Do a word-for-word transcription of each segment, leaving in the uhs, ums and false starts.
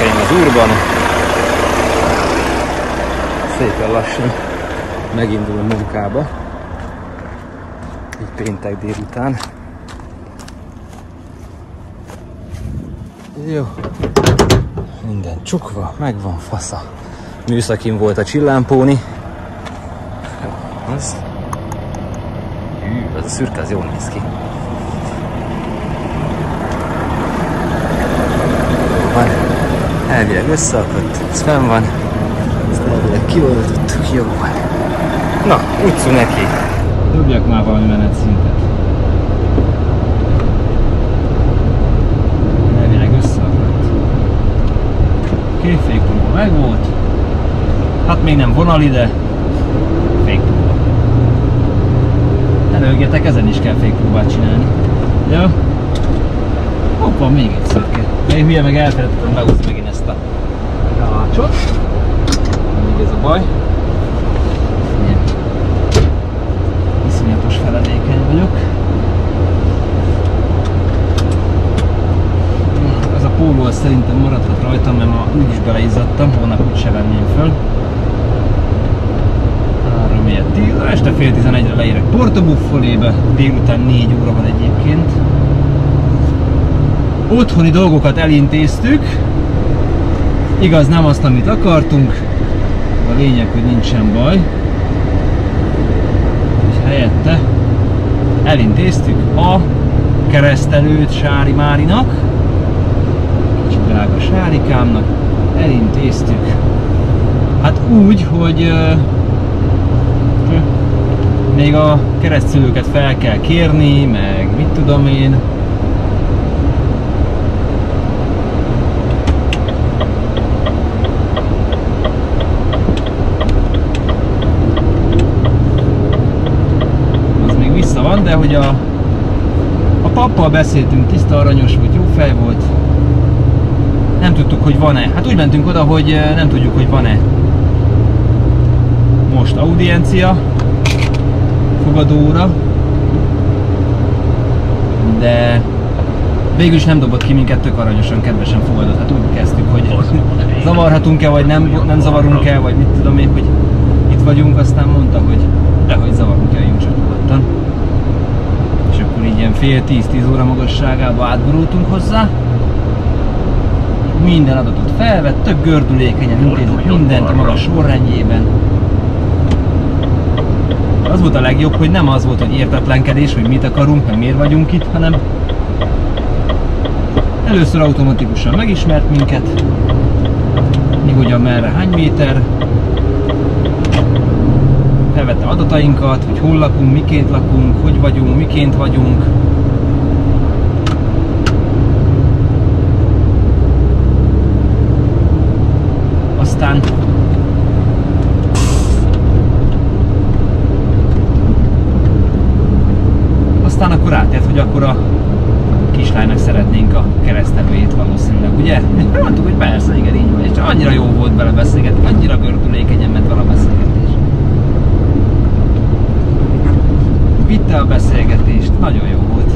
Énekeljen az Úrban. Szépen lassan megindul a munkába. Így péntek délután. Jó. Minden csukva, megvan, fasza. Műszakin volt a csillámpóni. Az... Hű, az a szürke, az jól néz ki. Van. Elvileg összeakadt, ez fenn van. Ezt elvileg kioltottuk, jó van. Na, utcú neki. Dobjak már valami menetszintet. Elvileg összeakadt. Oké, fékpróba megvolt. Hát még nem vonal ide. Fékpróba. Előgjetek, ezen is kell fékpróbát csinálni. Jó? Hopp, van még egy szürke. Én hülye meg elfelejtettem behúzni megint ezt a rácsot. Mindig ez a baj. Ilyen iszonyatos feledékeny vagyok. Ez a póló az szerintem maradhat rajtam, mert ma úgyis beleizzadtam, holnap úgyse venném föl. Három ilyet tíz, este fél tizenegyre leérek Porto Buffolébe, délután négy óra van egyébként. Otthoni dolgokat elintéztük, igaz nem azt, amit akartunk, a lényeg, hogy nincsen baj, és helyette elintéztük a keresztelőt Sári Márinak, kicsit drága Sárikámnak, elintéztük, hát úgy, hogy uh, még a keresztszülőket fel kell kérni, meg mit tudom én. Van, de hogy a, a pappal beszéltünk, tiszta aranyos volt, jó fej volt. Nem tudtuk, hogy van-e. Hát úgy mentünk oda, hogy nem tudjuk, hogy van-e most audiencia fogadóra, de végül is nem dobott ki minket, tök aranyosan, kedvesen fogadott. Hát úgy kezdtük, hogy zavarhatunk-e, vagy nem, nem zavarunk-e, vagy mit tudom én, hogy itt vagyunk, aztán mondta, hogy dehogy zavarunk-e, jöjjünk csak nyugodtan. És akkor így ilyen fél tíz-tíz óra magasságába átgurultunk hozzá. Minden adatot felvett, tök gördülékenyen intézett mindent a maga sorrendjében. Az volt a legjobb, hogy nem az volt, hogy értetlenkedés, hogy mit akarunk, meg miért vagyunk itt, hanem először automatikusan megismert minket, mi hogyan, merre, hány méter, felvette adatainkat, hogy hol lakunk, miként lakunk, hogy vagyunk, miként vagyunk. Aztán aztán akkor átért, hogy akkor a kislánynak szeretnénk a keresztelőjét valószínűleg, ugye? Mondtuk, hogy persze, igen, így van, és annyira jó volt vele beszélgetni, annyira gördülékenyen ment vele a beszélgetés. Vitte a beszélgetést, nagyon jó volt.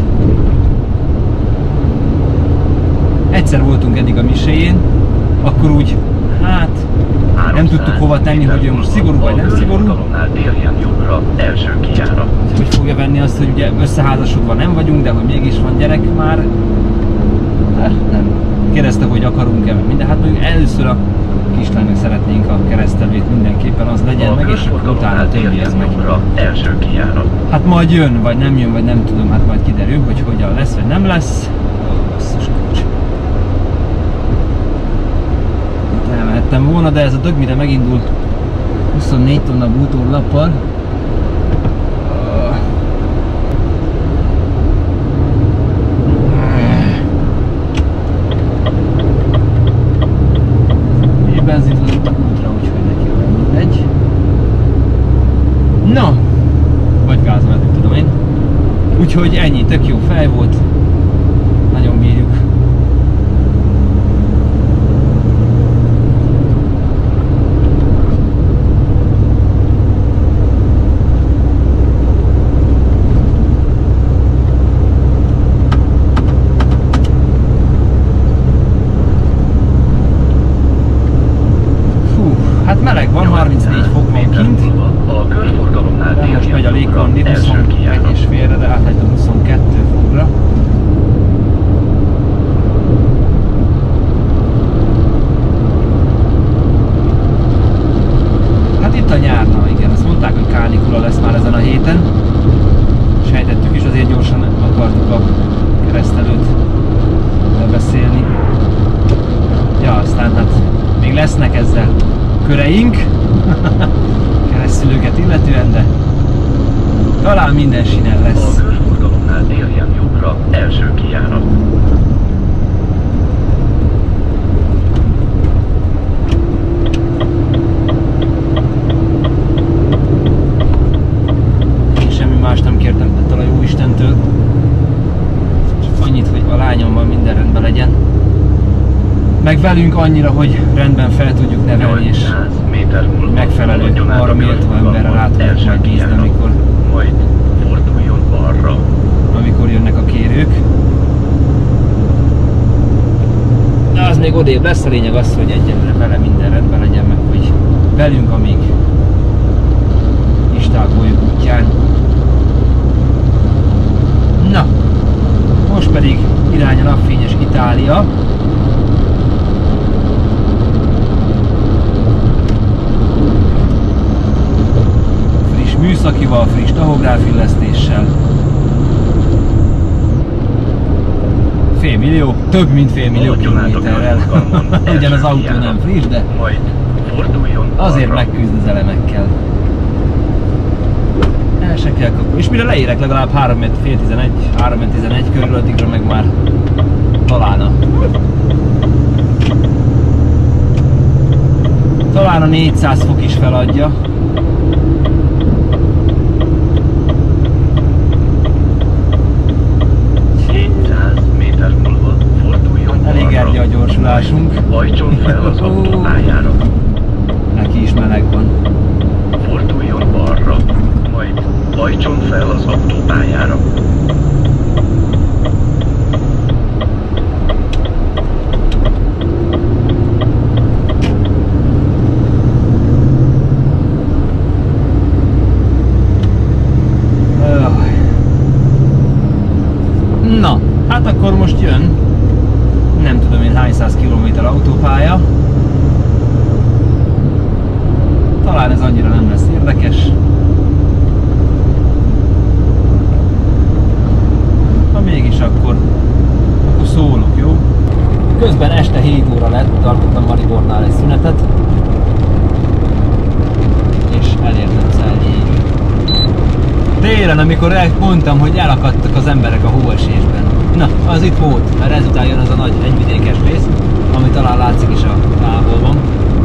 Egyszer voltunk eddig a miséjén, akkor úgy, hát nem tudtuk hova tenni, hogy ő most szigorú vagy nem szigorú. Hogy fogja venni azt, hogy ugye összeházasodva nem vagyunk, de hogy mégis van gyerek már. Hát nem. Kérdezte, hogy akarunk-e minden. Hát mondjuk először a kislánynak szeretnénk a keresztelőt mindenképpen az legyen meg, és akkor utána a többi az meg. Hát majd jön, vagy nem jön, vagy nem tudom, hát majd kiderül, hogy hogyan lesz, vagy nem lesz. Basszus kulcs. Elmehettem volna, de ez a dög mire megindult huszonnégy tonna bútorlappal. Benzint hozott a útra, úgyhogy neki van mindegy. Na, vagy gázolát, nem tudom én. Úgyhogy ennyi, tök jó fej volt. Nagyon bírjuk. lesznek ezzel köreink, keresztülőket illetően, de talán minden sinen lesz. A körforgalomnál déljen jobbra, első kijárat. Én semmi más nem kértem ettől a jóistentől. Csak annyit, hogy a lányommal minden rendben legyen. Meg velünk annyira, hogy rendben fel tudjuk nevelni, és megfelelő arra méltó emberre rá tudjuk majd bízni, amikor, majd forduljon balra. amikor jönnek a kérők. De az még odébb lesz, a lényeg az, hogy egyelőre vele minden rendben legyen, meg hogy velünk, amíg istákoljuk útján. Na, most pedig irány a napfényes Itália. Műszakival, friss tahográfillesztéssel. Fél millió, több mint fél millió kilométerrel. Ugyan az autó nem friss, de azért megküzd az elemekkel. El se kell kapni. És mire leérek legalább három fél tizenegy, három tizenegy körül, addigra meg már talán a talán a négyszáz fok is feladja. Elég erge a gyorsulásunk. Hajtson fel az autópályára. Neki is meleg van. Forduljon balra, majd hajtson fel az autópályára. Na, hát akkor most jön. Nem tudom én hány száz kilométer autópálya. Talán ez annyira nem lesz érdekes. Ha mégis, akkor, akkor szólok, jó? Közben este hét óra lett, tartottam Maribornál egy szünetet. És elértem Celljéig. Télen, amikor mondtam, hogy elakadtak az emberek a hóesésben. Na, az itt volt, mert ezután jön az a nagy egyvidékes rész, ami talán látszik is a távolban.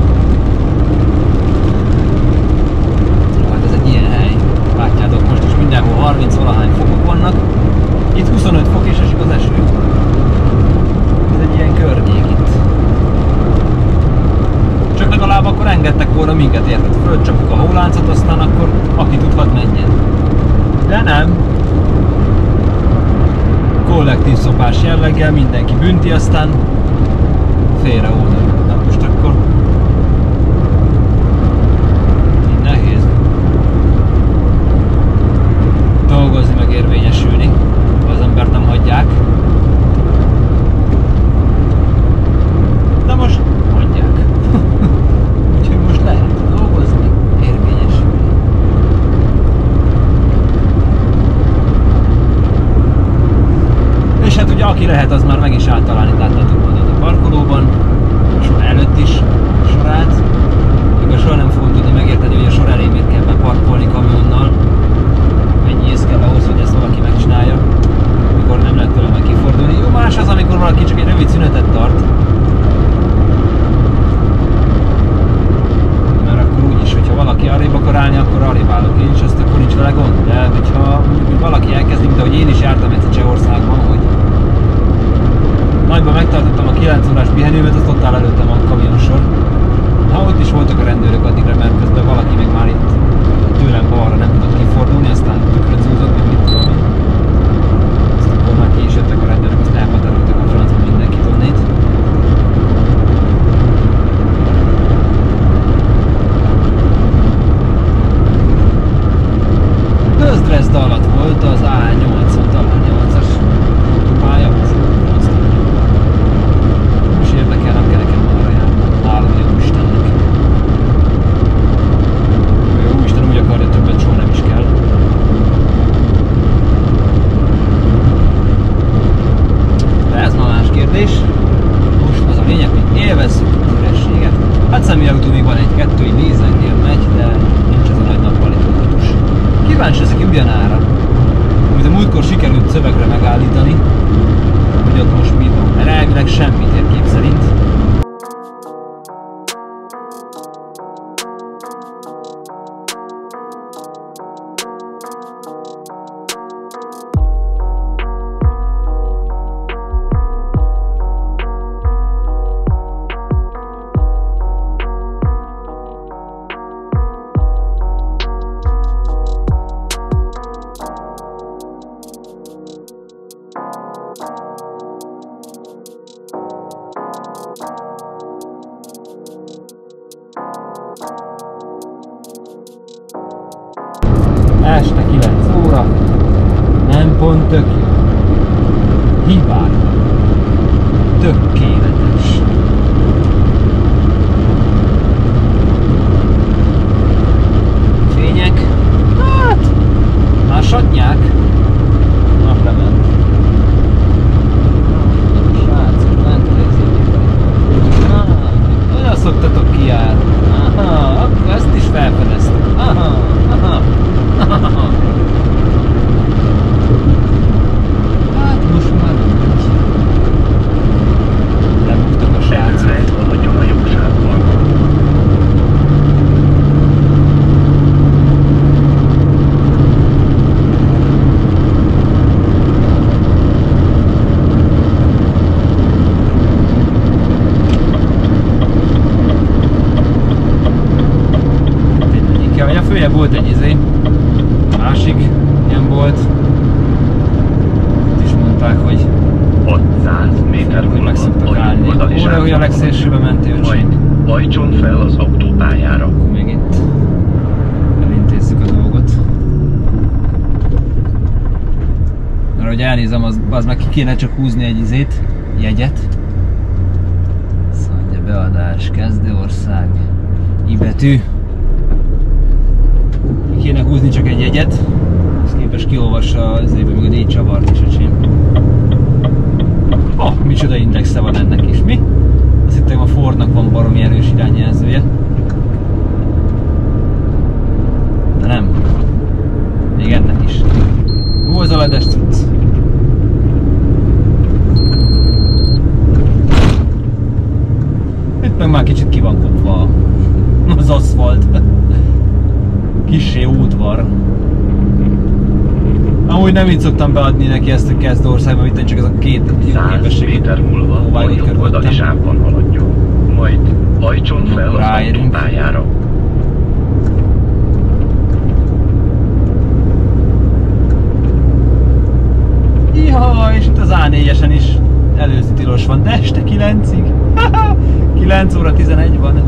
Hát ez egy ilyen hely. Látjátok, most is mindenhol harminc valahány fokok vannak. Itt huszonöt fok és esik az eső. Ez egy ilyen környék itt. Csak legalább akkor engedtek volna minket, érted? Fölcsapjuk a hóláncot, aztán akkor aki tudhat menjen. De nem. Kollektív szopás jelleggel mindenki bünti, aztán félre oldal. Na most akkor így nehéz dolgozni, meg érvényesülni, az embert nem hagyják. De most hagyják. Úgyhogy most lehet dolgozni, érvényesülni. És hát ugye aki lehet, az már meg is állt talán, itt láttátok majd a parkolóban, a sor előtt is a sorát. Igaz, soha nem fogom tudni megérteni, hogy a sor elé miért kell beparkolni kamionnal. Mennyi ész kell ahhoz, hogy ezt valaki megcsinálja, amikor nem lehet tőle meg kifordulni. Jó, más az, amikor valaki csak egy rövid szünetet tart. Mert akkor úgyis, hogyha valaki arrébb akar állni, akkor arrébb állok én is, azt akkor nincs vele gond. De hogyha mondjuk, hogy valaki elkezdi, mint ahogy én is jártam egyszer Csehországban, hogy nagyban megtartottam a kilenc órás pihenőmet, azt ott áll előttem a kamionsor. Ha ott is voltak a rendőrök addigra, mert közben valaki meg már itt tőlem balra nem tudott kifordulni, aztán tükröt zúzott, meg mit tudom én. Azt akkor már ki is jöttek a rendőrök, azt elhatároltak a francba mindenkit onnét. Közdresd alatt volt az á nyolcvan, talán nyolcas pálya. És érdekel, nem kell nekem arra járni. Hála jó Istennek. Hát személyautó még van egy-kettő, így lézengél megy, de nincs ez a nagy nappalitótus. Kíváncsi ezek ugyanára, amit a múltkor sikerült szövegre megállítani, hogy ott most mi van, mert elvileg semmi térkép szerint. Este kilenc óra, nem pont tök jó, hibár, tökéletes. Fények, hát, már satnyák, naplement. Srácok, lent nézzétek. Olyan szoktatok kijárni. Aha, akkor ezt is felfedeztek. Aha, aha. Hát most már nincs. Lebuktak a srácok. Előre haladjon a jóságban. A följebb volt egy izé, másik ilyen volt, itt is mondták, hogy hatszáz méter hogy meg szoktak állni. Óra, hogy a legszélsőbe mentél, majd hajtson fel az autópályára. még itt elintézzük a dolgot. Mert hogy elnézem, az, az meg ki kéne csak húzni egy izét, jegyet. Szóval beadás, kezdőország, I betű. Kéne húzni csak egy jegyet, ezt képes kiolvassa az évben még a négy csavart is, öcsém. Oh, micsoda indexe van ennek is, mi? Azt hittem, a Fordnak van baromi erős irányjelzője. De nem. Még ennek is. Hú, az a ledes cucc. Itt meg már kicsit ki van kopva az aszfalt. Kissé útvar. Amúgy nem így szoktam beadni neki ezt a kezdőországban, itt csak ez a két száz méter múlva a jobb oldali sávban haladjon. Majd hajtson fel az autópályára. Jaj, és itt az á négyesen is előző tilos van, de este kilencig. kilenc óra tizenegy van.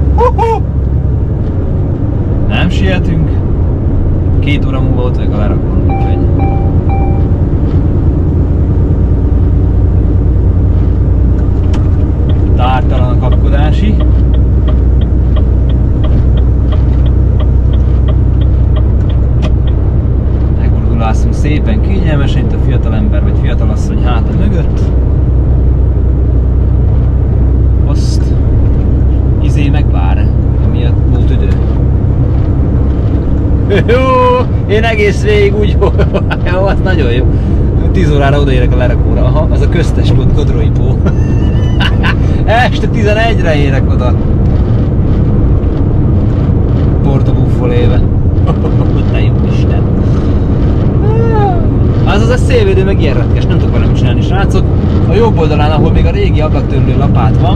Nem sietünk. Két óra múlva ott vagyok a lerakon, úgyhogy... Tártalan a kapkodási. Megurdulászunk szépen, kényelmesen, itt a fiatalember vagy fiatalasszony háta mögött. Azt izé megvár, amiatt volt idő. Jó, én egész végig úgy, jó, az nagyon jó. tíz órára odaérek a lerakóra, aha, az a köztes Godroipó. Este tizenegyre érek oda. Porto Buffolébe. Te jó Isten. Az az a szélvédő meg ilyen retkes, nem tudok vele mit csinálni, srácok. A jobb oldalán, ahol még a régi ablaktörlő lapát van,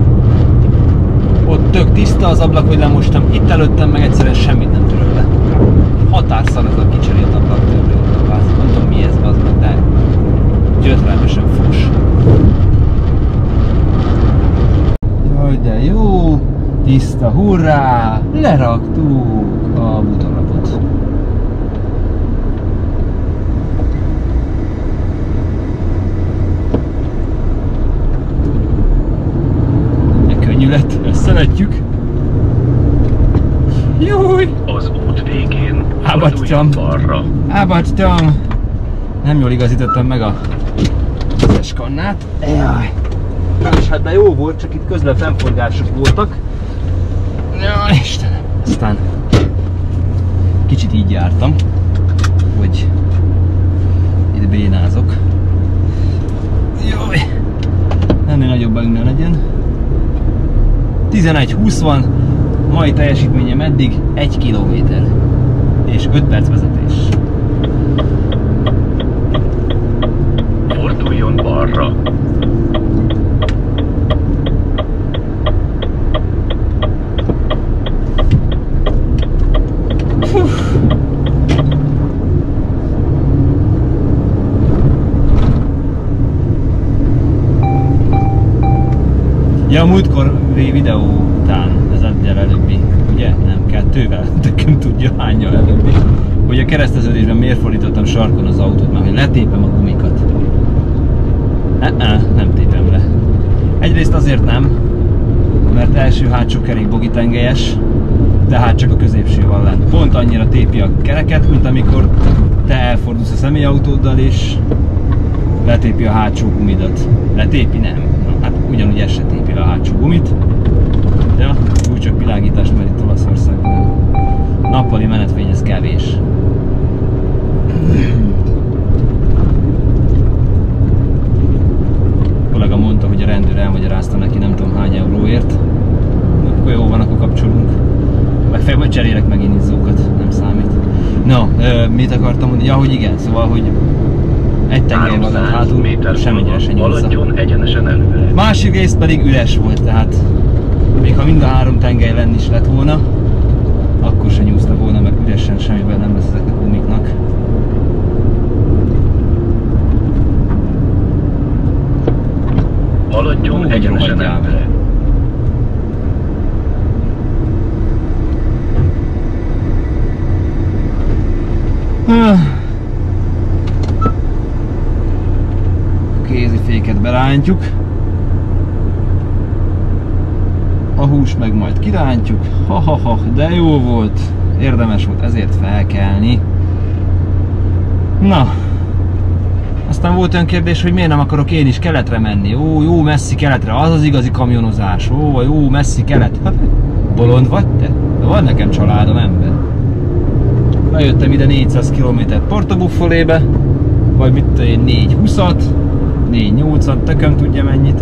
ott tök tiszta az ablak, hogy lemostam. Itt előttem meg egyszerűen semmit nem török le. Határszalak a kicserélt ablaktörlő lapát. Nem tudom mi ez, az meg, de gyötrelmesen fos. Jaj, de jó! Tiszta, hurrá! Leraktuk a bútorlapot. Könnyület, ezt szeretjük. Júj! Az út végén Ábadtam. balra. Ábadtam. Nem jól igazítottam meg a skannát. Jaj. És hát de jó volt, csak itt közben fennforgások voltak. Ja, Istenem! Aztán kicsit így jártam, hogy itt bénázok. Jaj! Ennél nagyobb bajunk ne legyen. tizenegy húsz van, mai teljesítményem eddig egy kilométer és öt perc vezetés. Forduljon balra. Ja, a múltkor videó után, ez egyel előbbi, ugye? Nem, kettővel, tököm tudja hányjal előbbi, hogy a kereszteződésben miért fordítottam sarkon az autót, mert hogy letépem a gumikat. Ne-ne, nem tépem le. Egyrészt azért nem, mert első-hátsó kerék bogitengelyes, tehát csak a középső van lent. Pont annyira tépi a kereket, mint amikor te elfordulsz a személyautóddal és letépi a hátsó gumidat. Letépi? Nem. Hát ugyanúgy ez se tépi a hátsó gumit. Ja, úgy csak világítás, mert itt Olaszországban nappali menetfény, ez kevés. A kollega mondta, hogy a rendőr elmagyarázta neki nem tudom hány euróért. Akkor jó van, akkor kapcsolunk. Megfelelően majd cserélek megint izzókat, nem számít. No, mit akartam mondani? Ja, hogy igen, szóval, hogy egy tengely van hátul, semmennyire se nyúzza. Másik rész pedig üres volt, tehát még ha mind a három tengely lenni is lett volna, akkor se nyúzta volna, mert üresen semmivel nem lesz ezeknek a gumiknak. Haladjon egyenesen előre. Kéziféket berántjuk, a hús meg majd kirántjuk. Ha-ha-ha, de jó volt, érdemes volt ezért felkelni. Na, aztán volt olyan kérdés, hogy miért nem akarok én is keletre menni. Ó, jó messzi keletre, az az igazi kamionozás. Ó, jó messzi kelet. Hát, bolond vagy te? De van nekem családom, ember. Bejöttem ide négyszáz kilométer Portobuffolébe, vagy mit tudom én, négy húszat, négy nyolcat, tököm tudja mennyit.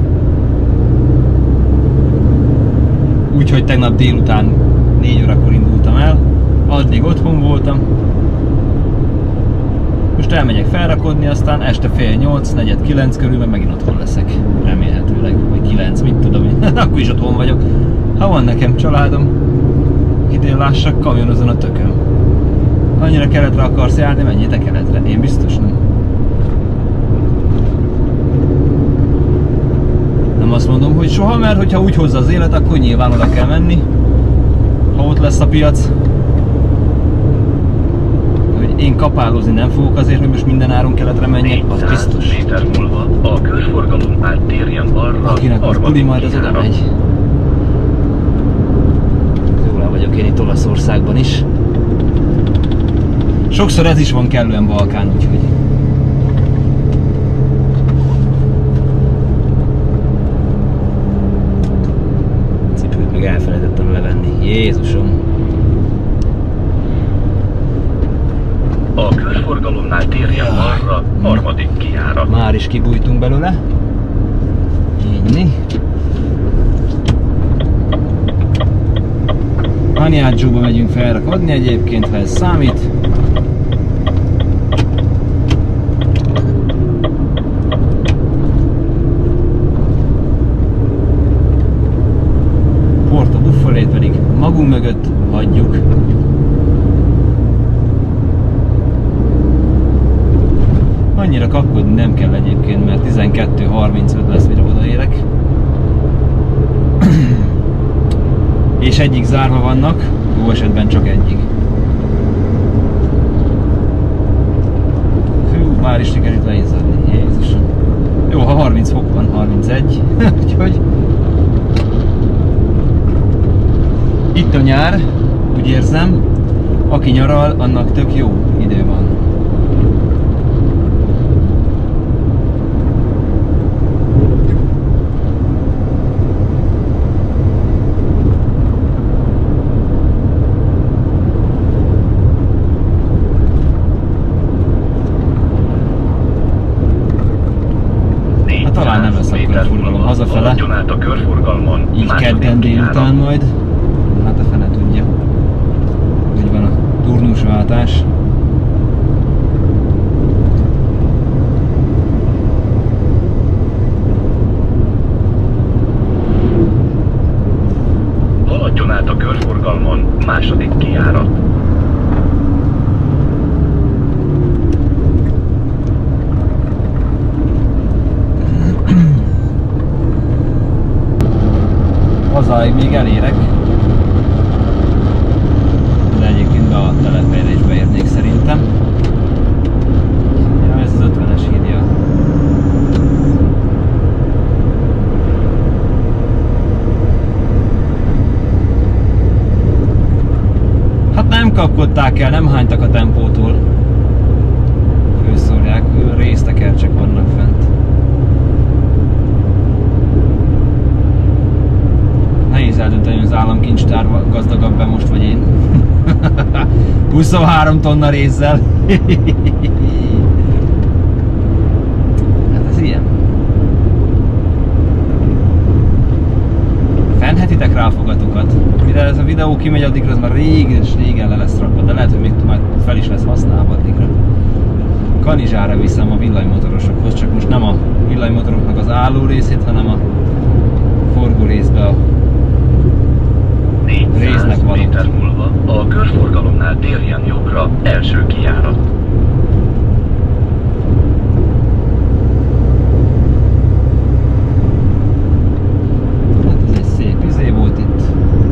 Úgyhogy tegnap délután négy órakor indultam el, addig otthon voltam. Most elmegyek felrakodni, aztán este fél nyolc, negyed kilenc körül meg megint otthon leszek. Remélhetőleg, vagy kilenc, mit tudom én. Akkor is otthon vagyok. Ha van nekem családom, akit én lássak, kamionozon a tököm. Annyira keletre akarsz járni, menjél te keletre. Én biztos nem. Nem azt mondom, hogy soha, mert hogyha úgy hozza az élet, akkor nyilván oda kell menni, ha ott lesz a piac. Hogy én kapálózni nem fogok azért, hogy most minden áron keletre menjek, az biztos. Méter múlva a körforgalom áttérjen arra. Akinek az buli, majd az oda megy. Jól el vagyok én itt Olaszországban is. Sokszor ez is van kellően Balkán, úgyhogy... Cipőt meg elfelejtettem levenni. Jézusom! A körforgalomnál térjen arra, harmadik kijárat. Már is kibújtunk belőle. Így. Aniadzsóba megyünk felrakodni egyébként, ha ez számít. Portobuffolét pedig magunk mögött hagyjuk. Annyira kapkodni nem kell egyébként, mert tizenkettő harmincöt lesz, mire odaérek. És egyik zárva vannak, jó esetben csak egyik. Hú, már is sikerült leizzadni, Jézusom. Jó, ha harminc fok van, harmincegy, úgyhogy... Itt a nyár, úgy érzem, aki nyaral, annak tök jó idő van. délután majd. Hát a fene tudja. Úgy van a turnusváltás. Haladjon át a körforgalmon, második kijárat. Hazáig még elérek. De egyébként be a telephelyre is beérnék szerintem. Ja, ez az ötvenes írja. Hát nem kapkodták el, nem hánytak a tempótól. Főszórják, résztekercsek vannak fent. Nehéz eldönteni, hogy az államkincstár gazdagabb-e most vagy én. huszonhárom tonna rézzel. Hát ez ilyen. Fennhetitek rá a fogatokat. Mire ez a videó kimegy, addigra az már régen és régen le lesz rakva, de lehet, hogy még már fel is lesz használva addigra. Kanizsára viszem a villanymotorosokhoz, csak most nem a villanymotoroknak az álló részét, hanem a forgó részbe a résznek való. méter múlva a körforgalomnál térjen jobbra, első kijárat. Hát ez egy szép izé volt itt.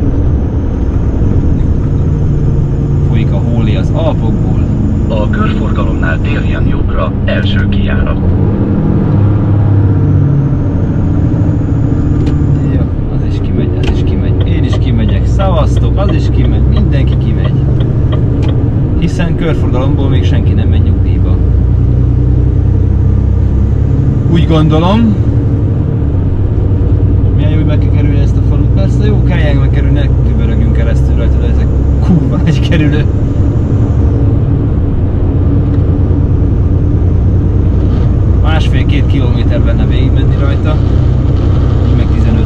Folyik a hóli az Alpokból. A körforgalomnál térjen jobbra, első kijárat. Szavaztok, az is kimegy, mindenki kimegy. Hiszen körforgalomból még senki nem megy nyugdíjba. Úgy gondolom. Milyen jó, hogy meg kell kerülni ezt a falut. Persze jó, kelljen megkerülni, ne tübörögjünk keresztül rajta, de ezek kurva nagy kerülő. Másfél-két kilométer benne végig menni rajta. Így meg tizenöt.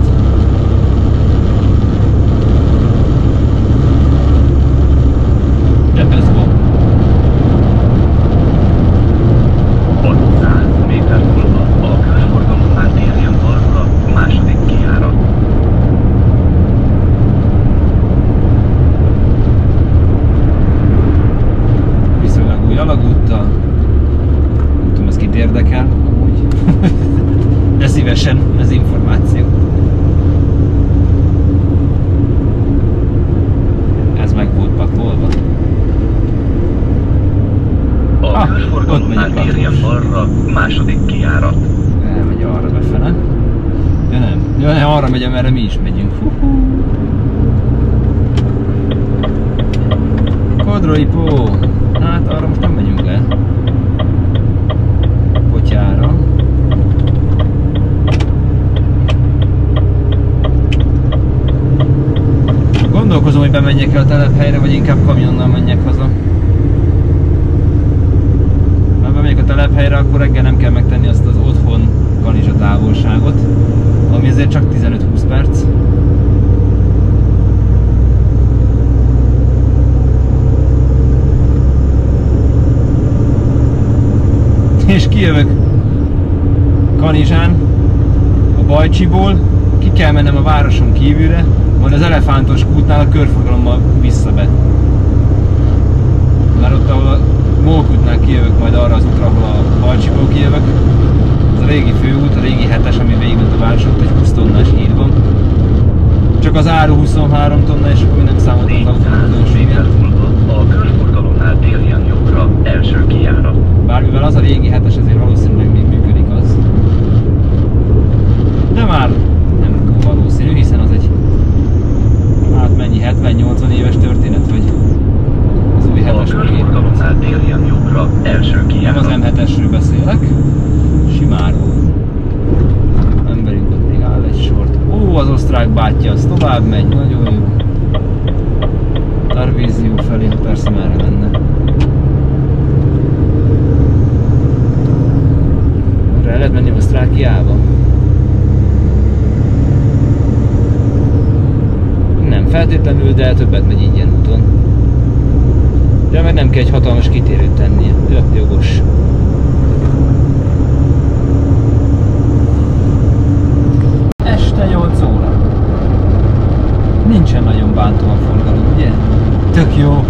Ez információ. Ez meg volt pakolva. A ah, körforgalomnál térjen balra, második kijárat. Elmegy arra befele. Ja nem, ja nem, arra megy, amerre mi is megyünk. Kodroipó! Hát arra most nem megyünk le. Potyára. Gondolkozom, hogy bemenjek el a telephelyre, vagy inkább kamionnal menjek haza. Ha bemegyek a telephelyre, akkor reggel nem kell megtenni azt az otthon Kanizsa távolságot, ami azért csak tizenöt-húsz perc. És kijövök Kanizsán, a Bajcsiból, ki kell mennem a városon kívülre, majd az Elefántos kútnál a körforgalommal vissza be. Már ott, ahol a Molkútnál kijövök majd arra az útra, ahol a Bajcsiból kijövök. Ez a régi főút, a régi hetes, ami végigment a város, ott egy húsz tonnás híd van. Csak az áru huszonhárom tonna, és akkor mi nem számoltam az autózóséget. A körforgalomnál térjen jobbra, első kijárat. Bár mivel az a régi hetes, ezért valószínűleg még működik az. De már nem túl valószínű, hiszen az egy hát mennyi, hetven-nyolcvan éves történet, vagy az új hetes. A körforgalomnál térjen jobbra, első kijárat. Nem az em hetesről beszélek, simáról. Emberünk ott még áll egy sort. Ó, az osztrák bátyja, az tovább megy, nagyon jó. Tarvízió felé, persze merre menne. Arra el lehet menni Osztrákiába. feltétlenül, de többet megy ingyen úton. De meg nem kell egy hatalmas kitérőt tennie. Ja, jogos. Este nyolc óra. Nincsen nagyon bántó a forgalom, ugye? Tök jó.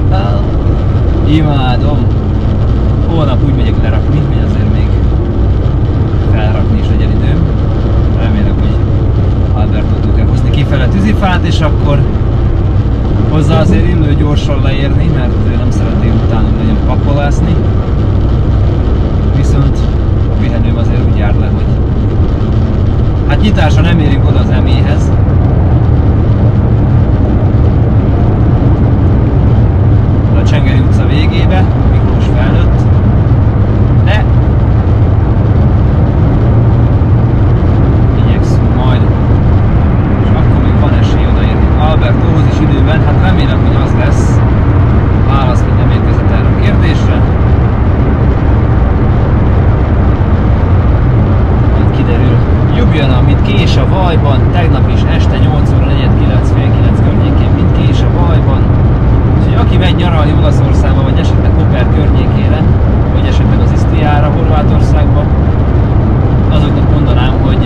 Imádom. Holnap úgy megyek lerakni, hogy azért még felrakni is legyen időm. Remélem, hogy Albertot tudok hozni kifele tűzifát, és akkor hozzá azért illő gyorsan leérni, mert nem szeretnék utána nagyon pakolászni. Viszont a pihenőm azért úgy jár le, hogy hát nyitásra nem érünk oda az eméhez. A Csengeri utca végébe, Miklós felnőtt. De igyekszünk majd, és akkor még van esély odaérni Albertóhoz is időben. Hát remélem, hogy az lesz. Válasz, hogy nem érkezett erre a kérdésre. Majd kiderül. Ljubljana, mint kés a Vajban, tegnap is este nyolc óra negyvenkilenc fél kilenc környékén, mint kés a Vajban. Úgyhogy aki megy nyaralni Olaszországba, vagy esetleg Koper környékére, vagy esetleg az Isztriára, Horvátországba, azoknak mondanám, hogy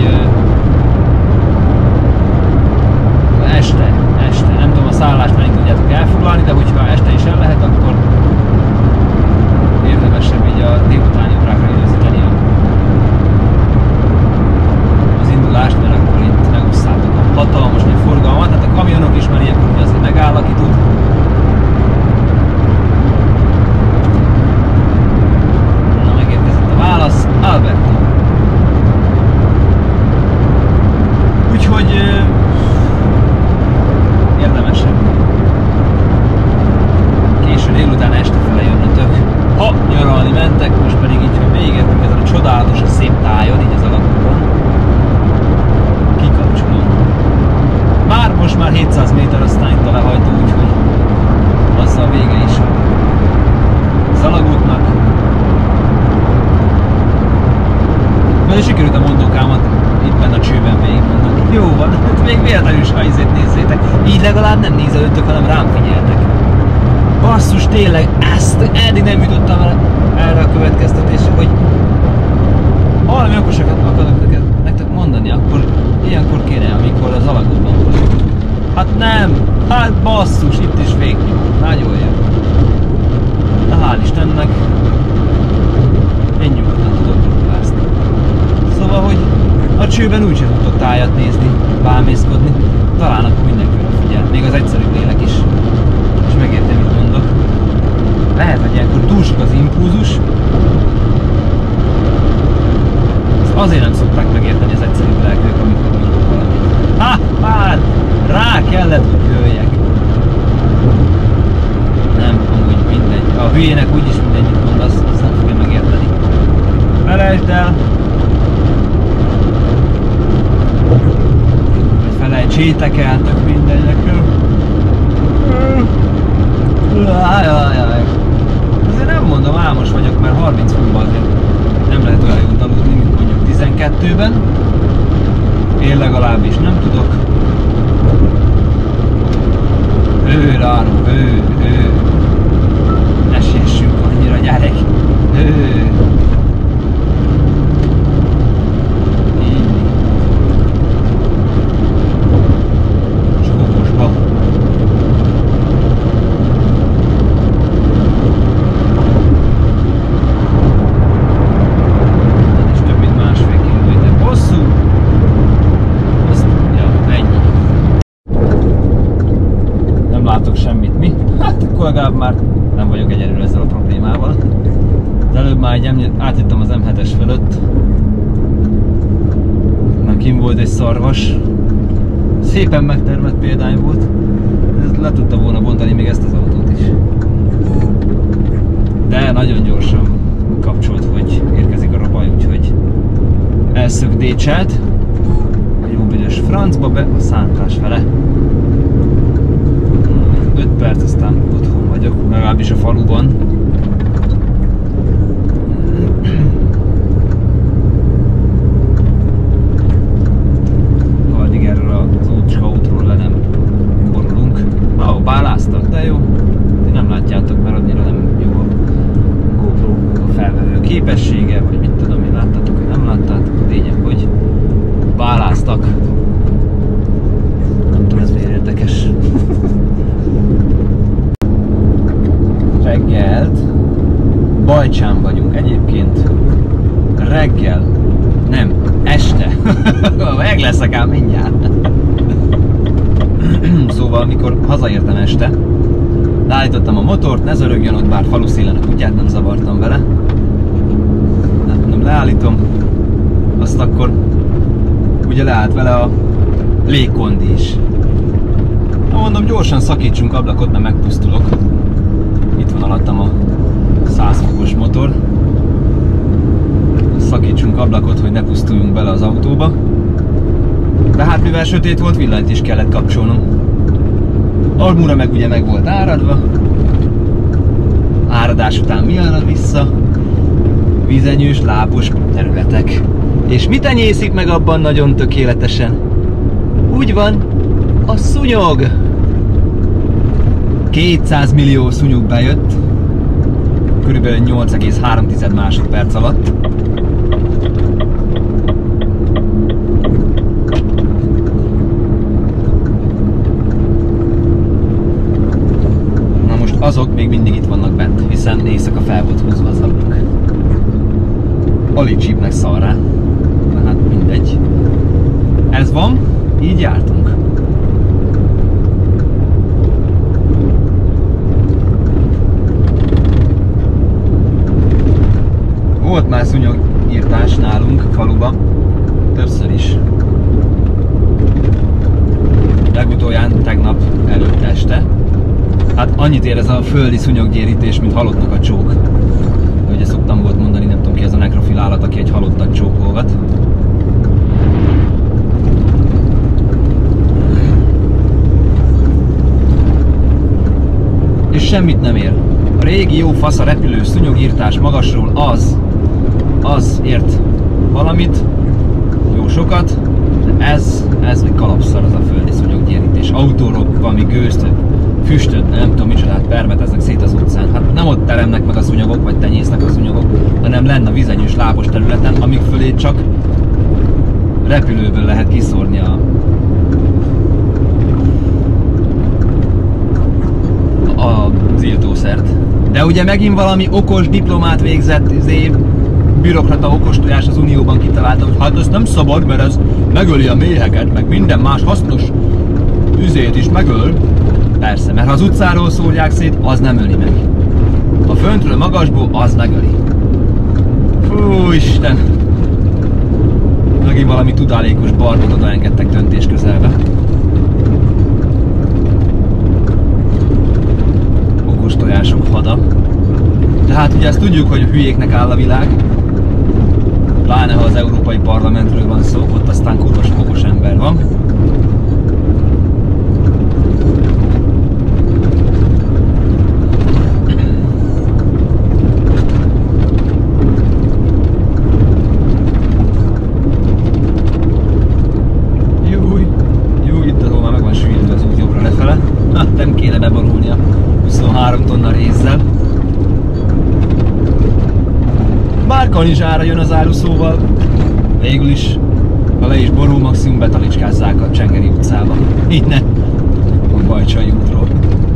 uh, este, este, nem tudom a szállást mennyit tudjátok elfoglalni, de hogyha este is el lehet, akkor érdemesebb így a délutáni órákra időzíteni az indulást, mert akkor itt megosszátok a hatalmas nagy forgalmat, tehát a kamionok is már ilyenkor ugye azért megáll, aki tud. Na, megérkezett a válasz, Alberto. Úgyhogy euh, érdemesebb késő délután este fele jönnötök, ha nyaralni mentek, most pedig így, hogy végigértünk ezen a csodálatos, a szép tájon, így az alapokon. Kikapcsolom. Már most már hétszáz méter, aztán itt a lehajtó, úgyhogy azzal vége is az alagútnak. Majd sikerült a mondókámat itt benne a csőben végigmondani. Jó van, még véletlenül is, ha izét nézzétek. Így legalább nem nézelődtök, hanem rám figyeltek. Basszus, tényleg, ezt eddig nem jutottam el erre a következtetésre, hogy valami okosakat akarok neked, nektek mondani, akkor ilyenkor kéne, amikor az alagútban vagyok. Hát nem! Hát basszus, itt is végnyom. Nagyon jó. Na hál' Istennek, én nyugodtan tudok rúgászni. Szóval, hogy a csőben úgyse tudtok tájat nézni, bámészkodni, talán akkor mindenki figyel, még az egyszerűbb lélek is. És megértem, mit mondok. Lehet, hogy ilyenkor túl sok az impulzus. Ezt azért nem szokták megérteni az egyszerűbb lelkők, amikor mondok valamit. Ha, hát, rá kellett, hogy jöjjek. Nem, amúgy mindegy. A hülyének úgyis mindegyik mond, azt, azt nem fogja megérteni. Felejtsd el! Vagy felejtsétek el, tök mindegy nekem. Ajajaj. Azért nem mondom, álmos vagyok, mert harminc fokban azért nem lehet olyan jót aludni, mint mondjuk tizenkettőben. Én legalábbis nem tudok. Ő, Ráru, ő, ő. Ne siessünk annyira, gyerek. Ő. Csókosba. Ez is több mint másfél kilométer hosszú. Azt, ja, ennyi. Nem látok semmit, mi? Hát akkor legalább már nem vagyok egyedül ezzel a problémával. Az előbb már egy átjöttem az em hetes fölött. Na, kim volt egy szarvas. Szépen megtermett példány volt. Ez le tudta volna bontani még ezt az autót is. De nagyon gyorsan kapcsolt, hogy érkezik a robaj, úgyhogy elszögdécselt. A jó büdös francba be a szántás fele. öt perc, aztán otthon vagyok, legalábbis a faluban. Ha addig erről az ócska útról le nem borul leszek ám mindjárt. Szóval, amikor hazaértem este, leállítottam a motort, ne zörögjön ott, bár falu szélen a kutyát nem zavartam vele. Hát mondom, leállítom, azt akkor ugye leállt vele a légkondi is. Na mondom, gyorsan szakítsunk ablakot, mert megpusztulok. Itt van alattam a száz fokos motor. Szakítsunk ablakot, hogy ne pusztuljunk bele az autóba. De hát mivel sötét volt, villanyt is kellett kapcsolnom. Almúra meg ugye meg volt áradva. Áradás után mi árad vissza? Vizenyős, lápos területek. És mit tenyészik meg abban nagyon tökéletesen? Úgy van, a szúnyog! kétszáz millió szúnyog bejött, körülbelül nyolc egész három másodperc alatt. Na most azok még mindig itt vannak bent, hiszen éjszaka fel volt húzva az ablak. Alig csípnek szarrá. Na hát mindegy. Ez van, így jártunk. Volt már szúnyogírtás nálunk faluba, többször is. Legutolján tegnap előtt este. Hát annyit ér ez a földi szúnyoggyérítés, mint halottnak a csók. Ugye szoktam volt mondani, nem tudom ki ez a nekrofil állat, aki egy halottat csókolgat. És semmit nem ér. A régi jó fasz a repülő szúnyogírtás magasról az, az ért valamit, jó sokat, de ez, ez még kalapszar az a földi szúnyoggyérítés. Autóról valami gőzt, füstöt, nem tudom micsodát permeteznek szét az utcán. Hát nem ott teremnek meg a szúnyogok, vagy tenyésznek a szúnyogok, hanem lenne a vizenyős lábos területen, amik fölé csak repülőből lehet kiszórni a az írtószert. De ugye megint valami okos diplomát végzett izé, bürokrata okostojás az Unióban kitalálta, hogy hát ez nem szabad, mert ez megöli a méheket, meg minden más hasznos üzét is megöl. Persze, mert ha az utcáról szórják szét, az nem öli meg. A föntről magasból, az megöli. Fú, Isten! Megint valami tudálékos barbot odaengedtek döntés közelbe. Okos tojások hada. De hát ugye ezt tudjuk, hogy a hülyéknek áll a világ. Pláne ha az Európai Parlamentről van szó, ott aztán kurva sok okos ember van. Kanizsára jön az áruszóval, végül is, ha le is borul, maximum betalicskázzák a Csengeri utcába. Innen, a Bajcsai útról.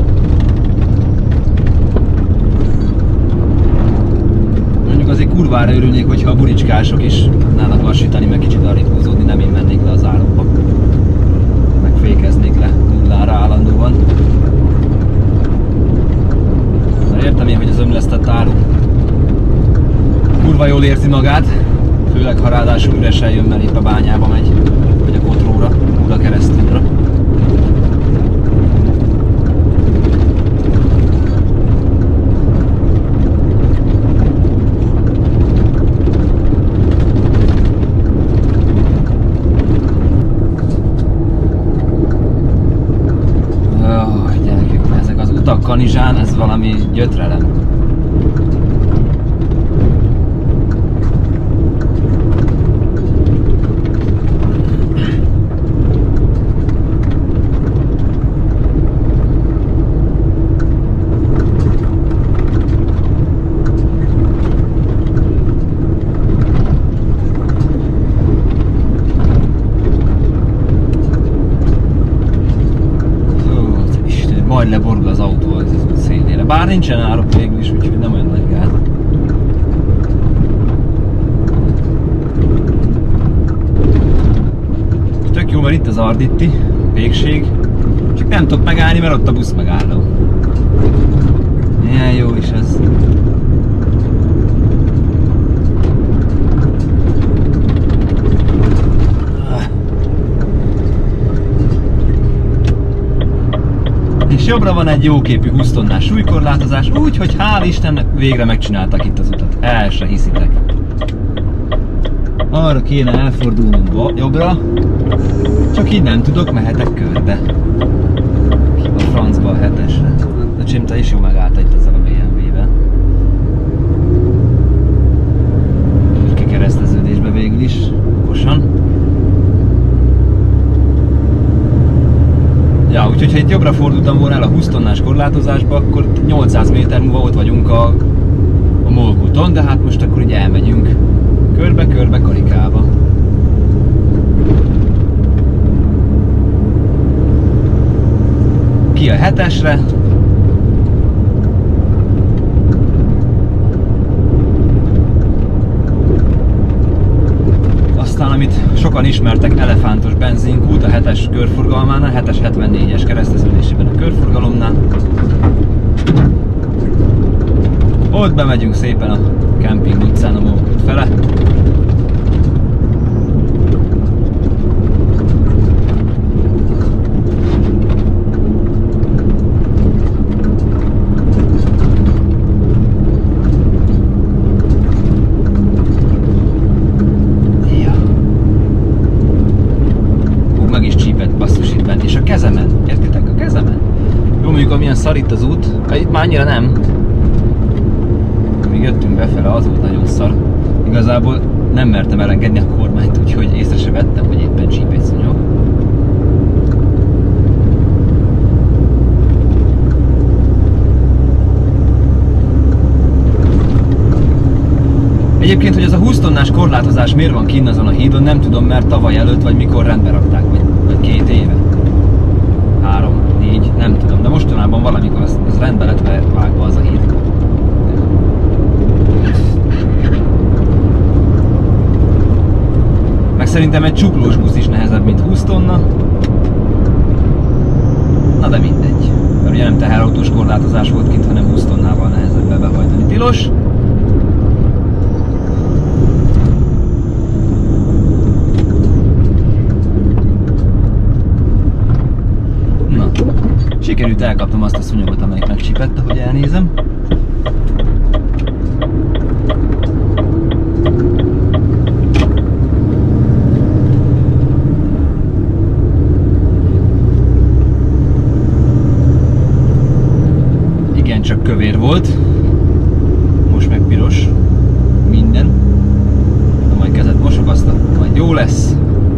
Mondjuk azért kurvára örülnék, hogyha a buricskások is tudnának lassítani, meg kicsit arrébb húzódni, nem én mennék le az árokba. Meg fékeznék le nullára állandóan. De értem én, hogy az ömlesztett áru kurva jól érzi magát, főleg ha ráadásul üresen jön, mert itt a bányába megy, vagy a Kotróra, Buda Keresztútra. Oh, gyerekek, ezek az utak Kanizsán, ez valami gyötrelem. Majd leborul az autó az út szélére. Bár nincsen árok végül is, úgyhogy nem olyan nagy gáz. Szóval itt az Arditti végség, csak nem tudok megállni, mert ott a busz megálló. Milyen jó is ez. És jobbra van egy jóképű húsz tonnás súlykorlátozás, úgyhogy hál' Istennek végre megcsináltak itt az utat. El se hiszitek. Arra kéne elfordulnom jobbra, csak így nem tudok, mehetek körbe. A francba a hetesre. A Csimta is jó megállta itt ezzel a bé em vé-vel. Kikereszteződésbe végül is, okosan. Ja, úgyhogy ha itt jobbra fordultam volna el a húsz tonnás korlátozásba, akkor nyolcszáz méter múlva ott vagyunk a, a Molkúton, de hát most akkor így elmegyünk körbe-körbe Karikába. Ki a hetesre. Aztán, amit sokan ismertek, elefántos benzinkút a hetes körforgalmánál, hetes hetvennégyes kereszteződésében a körforgalomnál. Ott bemegyünk szépen a Kemping utcán a Molkút fele. Amilyen szar itt az út, itt már annyira nem. Míg jöttünk befele, az volt nagyon szar. Igazából nem mertem elengedni a kormányt, úgyhogy észre se vettem, hogy éppen csípét szúnyog. Egyébként, hogy ez a húsz tonnás korlátozás miért van kinn azon a hídon, nem tudom, mert tavaly előtt, vagy mikor rendbe rakták, vagy, vagy két éve. Három, négy, nem tudom, de mostanában valamikor az, az rendbe lett vágva az a híd. Meg szerintem egy csuklós busz is nehezebb, mint húsz tonna. Na de mindegy. Mert ugye nem teherautós korlátozás volt kint, hanem húsz tonnával nehezebb bebehajtani. Tilos. Sikerült elkapnom azt a szúnyogot, amelyik megcsípett, ahogy elnézem. Igen, csak kövér volt. Most meg piros. Minden. Na majd kezed mosogaszt, majd jó lesz.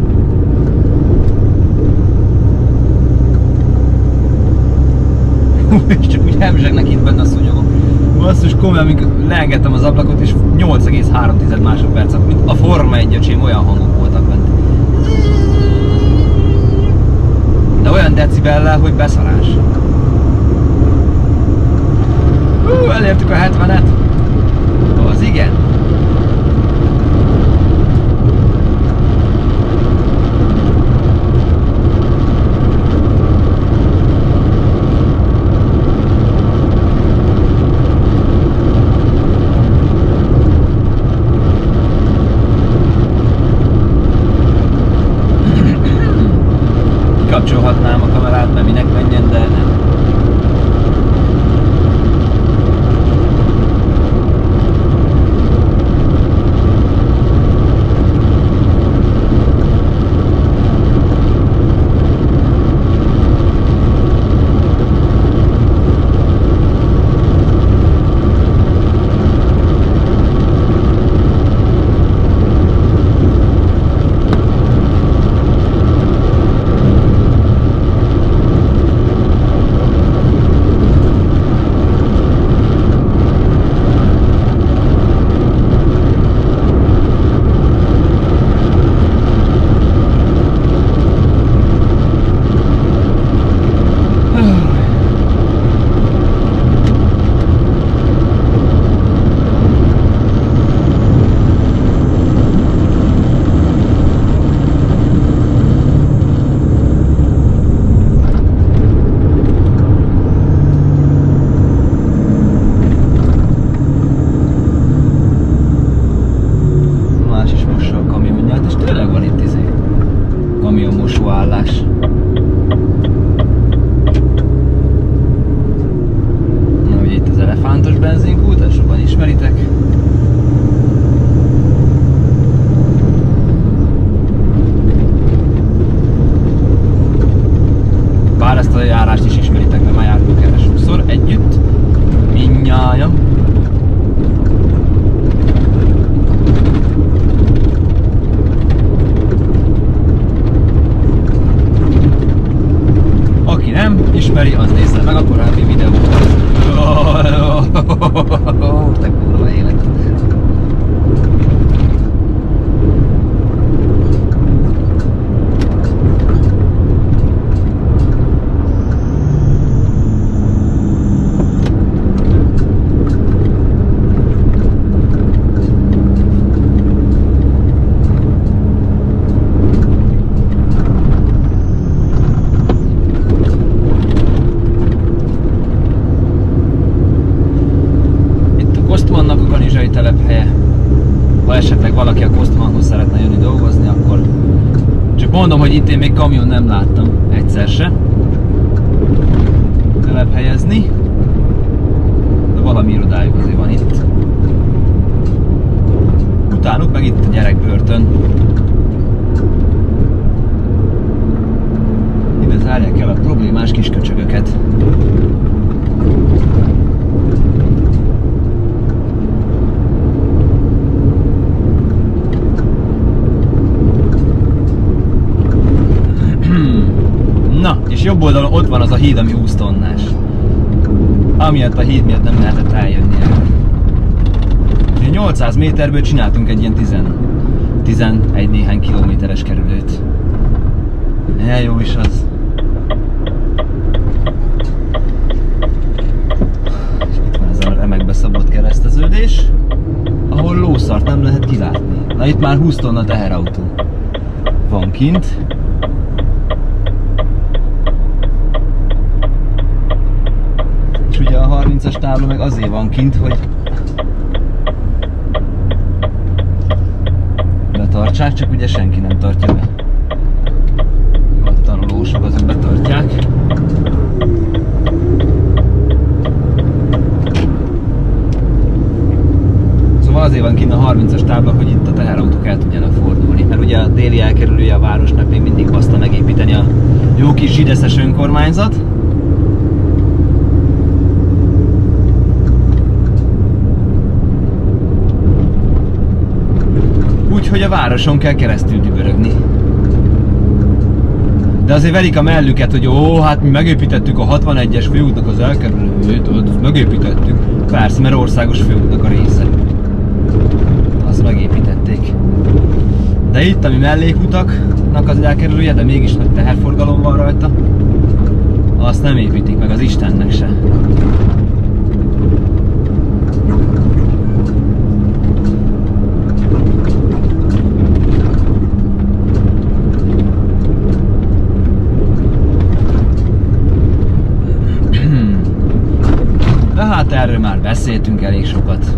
És csak úgy hemzsegnek itt benne a szúnyogok. Basszus, komolyan, amikor leengedtem az ablakot, és nyolc egész három másodperc, mint a Forma egy, öcsém, olyan hangok voltak bent. De olyan decibellel, hogy beszarás. Hú, elértük a hetvenet. Az igen. Kapcsolhatnám a kamerát, mert minek menjen, de nem. várost is ismeritek, mert már jártunk erre sokszor együtt, mindnyájan. Aki nem ismeri, az nézze meg a korábbi videót. Te kurva élet. Telephelye. Ha esetleg valaki a Kostmanhoz szeretne jönni dolgozni, akkor csak mondom, hogy itt én még kamion nem láttam egyszer se telephelyezni, de valami irodájuk azért van itt. Utánuk meg itt a gyerekbörtön. Ide zárják el a problémás kisköcsögöket. Na, és jobb oldalon ott van az a híd, ami húsz tonnás. Amiatt a híd miatt nem lehetett eljönni el. nyolcszáz méterből csináltunk egy ilyen tizenegy néhány kilométeres kerülőt. Ja, jó is az. És itt van ez a remekbe szabott kereszteződés, ahol lószart nem lehet kilátni. Na itt már húsz tonna teherautó van kint. És ugye a harmincas tábla meg azért van kint, hogy betartsák, csak ugye senki nem tartja be. A tanulósok azok betartják. Szóval azért van kint a harmincas tábla, hogy itt a teherautók el tudjanak fordulni. Mert ugye a déli elkerülője a városnak még mindig baszta megépíteni a jó kis zsideszes önkormányzat. Úgyhogy a városon kell keresztül dübörögni. De azért verik a mellüket, hogy ó, hát mi megépítettük a hatvanegyes főútnak az elkerülőjét, azt megépítettük. Persze, mert országos főútnak a része. Azt megépítették. De itt, ami mellékutaknak az elkerülője, de mégis nagy teherforgalom van rajta, azt nem építik meg az Istennek se. De hát erről már beszéltünk elég sokat.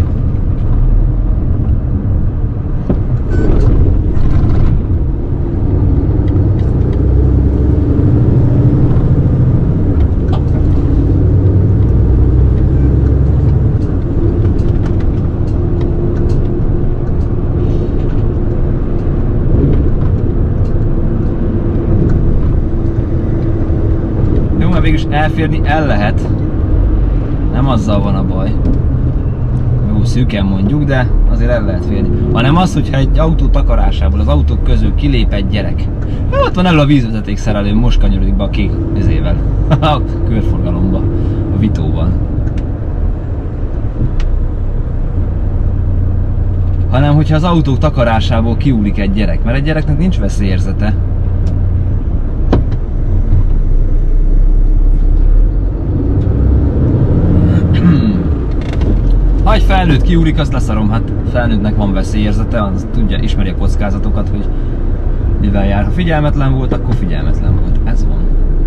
Jó, mert végülis elférni el lehet. Nem azzal van a baj. Jó, szűken mondjuk, de azért el lehet férni. Hanem az, hogyha egy autó takarásából, az autók közül kilép egy gyerek. Jó, ott van elő a vízvezetékszerelő, most kanyarodik be a kék vizével. A körforgalomba, a Vitóban. Hanem, hogyha az autók takarásából kiúlik egy gyerek, mert egy gyereknek nincs veszélyérzete. Ha egy felnőtt kiúlik, azt leszarom, hát felnőttnek van veszélyérzete, az tudja, ismeri a kockázatokat, hogy mivel jár. Ha figyelmetlen volt, akkor figyelmetlen volt. Ez van.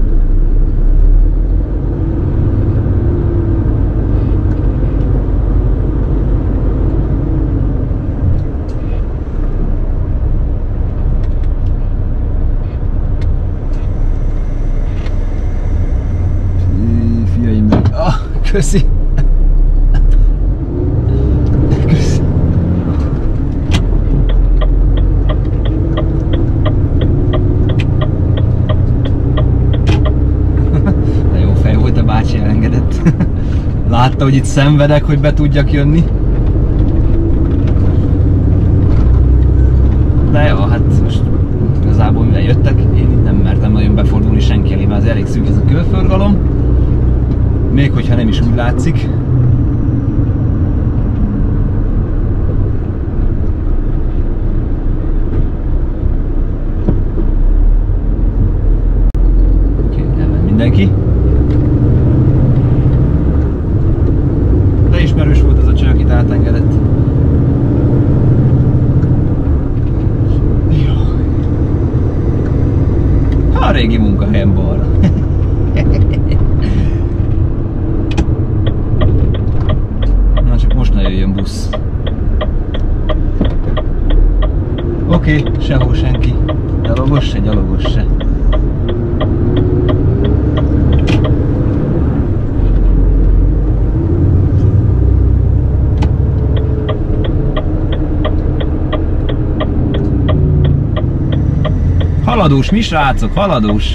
Fiaim meg. Ah, köszi! bácsi elengedett. Látta, hogy itt szenvedek, hogy be tudjak jönni. De jó, hát most igazából mivel jöttek, én itt nem mertem nagyon befordulni senki elé, mert az elég szűk ez a körforgalom. Még hogyha nem is úgy látszik. Oké, elment mindenki. De ismerős volt az a csaj, akit átengedett. A régi munkahelyem balra. Na csak most ne jöjjön busz. Oké, okay, sehol senki. Gyalogos se, gyalogos se. Haladós, mi srácok, haladós!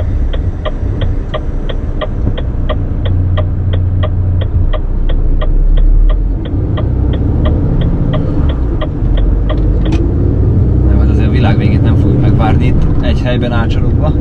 Nem, hát azért a világ végét nem fogjuk megvárni itt, egy helyben ácsorogva.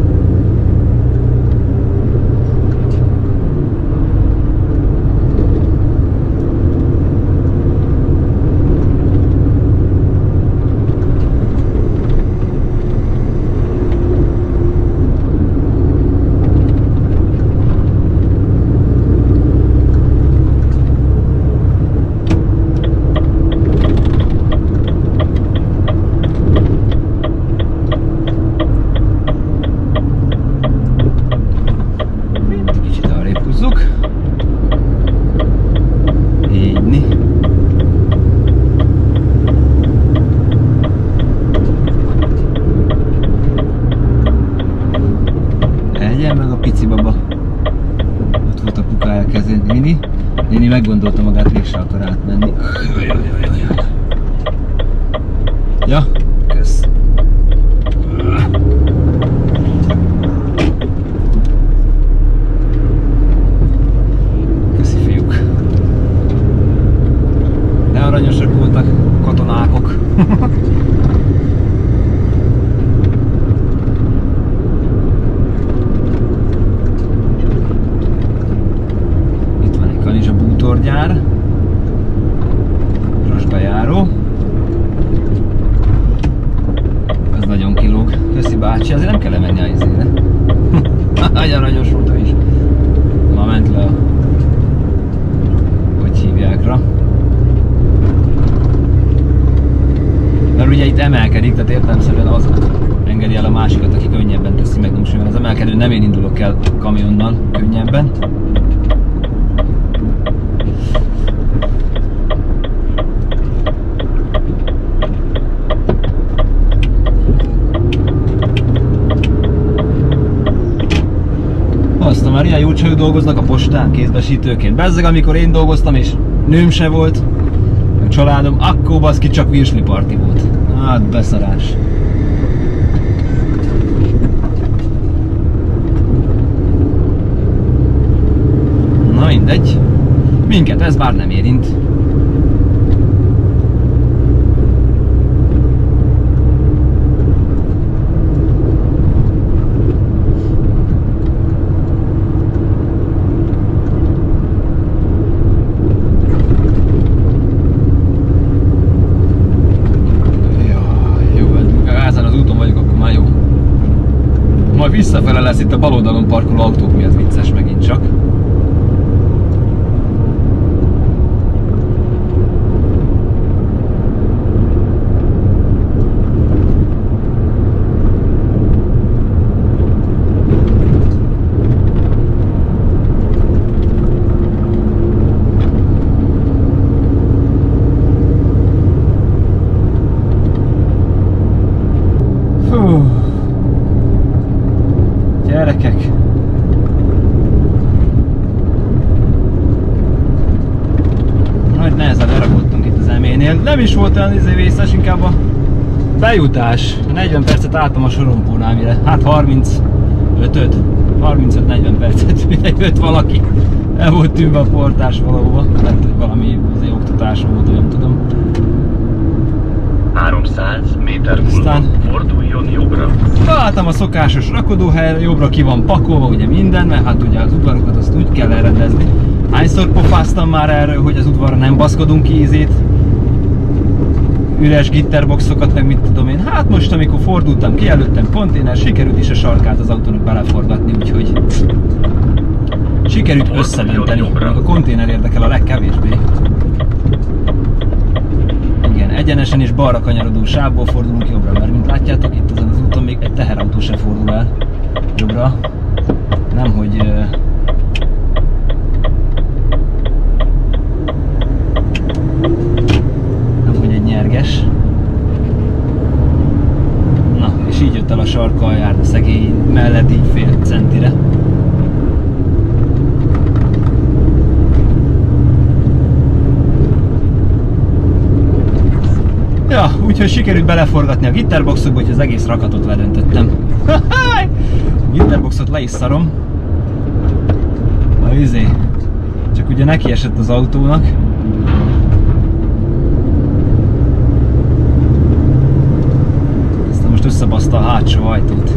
Néni, Néni meggondolta magát, mégse akar átmenni. Ja, kösz. Köszi fiúk. De aranyosak voltak, katonákok. Bútorgyár, Rosbejáró. Ez nagyon kilóg. Köszi bácsi, azért nem kell lemenni a izére. Nagyon aranyos volt is. Ma ment le a... hogy hívják rá. Mert ugye itt emelkedik, tehát értelemszerűen az engedi el a másikat, aki könnyebben teszi meg. Most az emelkedő nem én indulok el kamionnal könnyebben. Aztán már ilyen jó csajok dolgoznak a postán kézbesítőként. Bezzeg, amikor én dolgoztam és nőm se volt, a családom, akkor baszki csak virsliparti volt. Hát beszarás. Na mindegy. Minket ez bár nem érint. Visszafele lesz itt a bal oldalon parkoló autók miatt vicces megint csak. Fú. Gyerekek! Nagy nehezen leragottunk itt az eménél. Nem is volt olyan izé vészes, inkább a bejutás. negyven percet álltam a sorompónál, mire. Hát harmincötöt. harmincöt-negyven percet, mire jött valaki. El volt tűnve a portás valahova, mert valami azért oktatáson volt, nem tudom. háromszáz méter múlva forduljon jobbra. Találtam a szokásos rakodóhelyre, jobbra ki van pakolva ugye minden, mert hát ugye az udvarokat azt úgy kell elrendezni. Hányszor pofáztam már erről, hogy az udvarra nem baszkodunk ki ízét, üres gitterboxokat, meg mit tudom én. Hát most, amikor fordultam ki, előttem konténer, sikerült is a sarkát az autónak beleforgatni, úgyhogy sikerült összedönteni, még a konténer érdekel a legkevésbé. Igen, egyenesen és balra kanyarodó sávból fordulunk jobbra, mert mint látjátok, itt ezen az úton még egy teherautó se fordul el jobbra. Nemhogy nemhogy egy nyerges. Na, és így jött el a sarka aljár, de szegény mellett így fél centire. Ja, úgyhogy sikerült beleforgatni a gitterboxokba, hogy az egész rakatot ledöntöttem. Gitterboxot le is szarom. Na izé, csak ugye neki esett az autónak. Aztán most összebaszta a hátsó ajtót.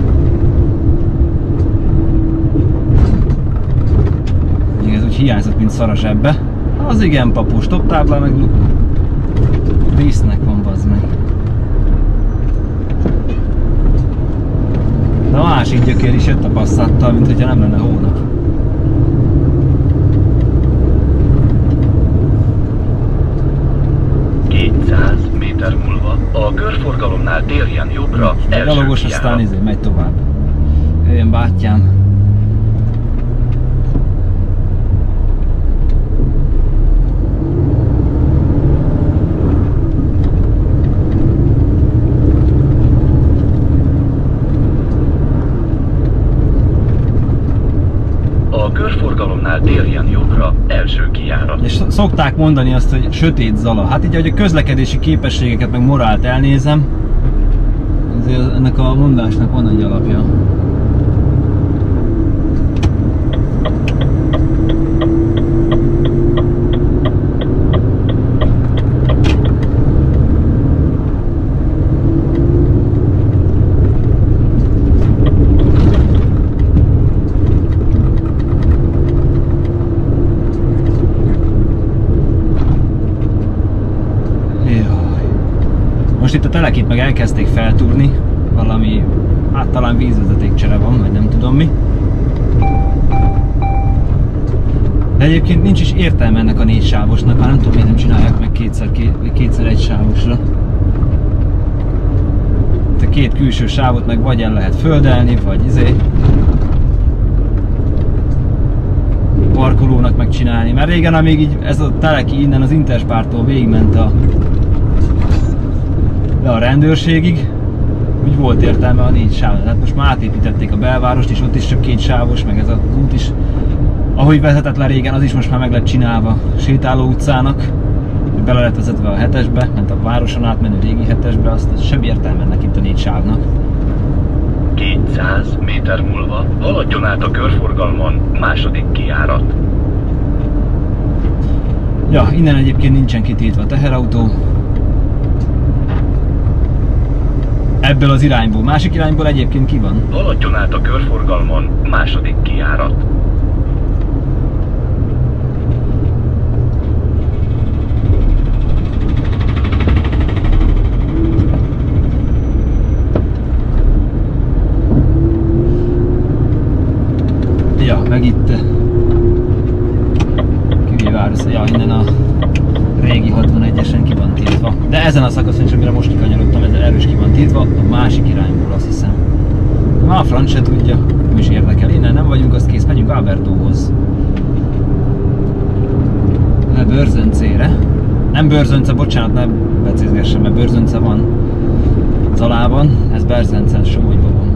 Még ez úgy hiányzott, mint szar a zsebbe. Az igen, papu, stop táblá meg luk. Dísznek van, bazd meg. De a másik gyökér is jött a passzáttal, mint hogyha nem lenne hónap. kétszáz méter múlva a körforgalomnál térjen jobbra, első gyalogos, aztán izé, megy tovább. Jöjjön bátyám. térjen jobbra, első kijárat. És szokták mondani azt, hogy sötét zala. Hát így, ahogy a közlekedési képességeket meg morált elnézem, azért ennek a mondásnak van egy alapja. Most itt a telekét meg elkezdték feltúrni, valami, hát talán vízvezetékcsere van, vagy nem tudom mi. De egyébként nincs is értelme ennek a négy sávosnak, már nem tudom, miért nem csinálják meg kétszer, kétszer egy sávosra. Itt a két külső sávot meg vagy el lehet földelni, vagy izé parkolónak megcsinálni. Mert régen, amíg így ez a teleki innen az Interspártól végigment a de a rendőrségig, úgy volt értelme a négy sáv. Tehát most már átépítették a belvárost, és ott is csak két sávos, meg ez az út is, ahogy vezetett le régen, az is most már meg lett csinálva sétáló utcának, bele lett vezetve a hetesbe, ment a városon átmenő régi hetesbe, azt semmi értelme ennek itt a négy sávnak. kétszáz méter múlva haladjon át a körforgalmon, második kijárat. Ja, innen egyébként nincsen kitiltva a teherautó. Ebből az irányból. Másik irányból egyébként ki van? Haladjon át a körforgalmon, második kijárat. Ja, meg itt Kivévárus, ja, innen a régi hatvanegyesen ki van tiltva. De ezen a szakaszon is, amire most kikanyarodtam, ez erős ki van tiltva, a másik irányból, azt hiszem. Ma a franc se tudja, nem is érdekel. Innen nem vagyunk, azt kész, megyünk Albertóhoz. Le Bőrzöncére. Nem Bőrzönce, bocsánat, ne becézgessem, mert Bőrzönce van Zalában, ez Berzence, Somogyban van.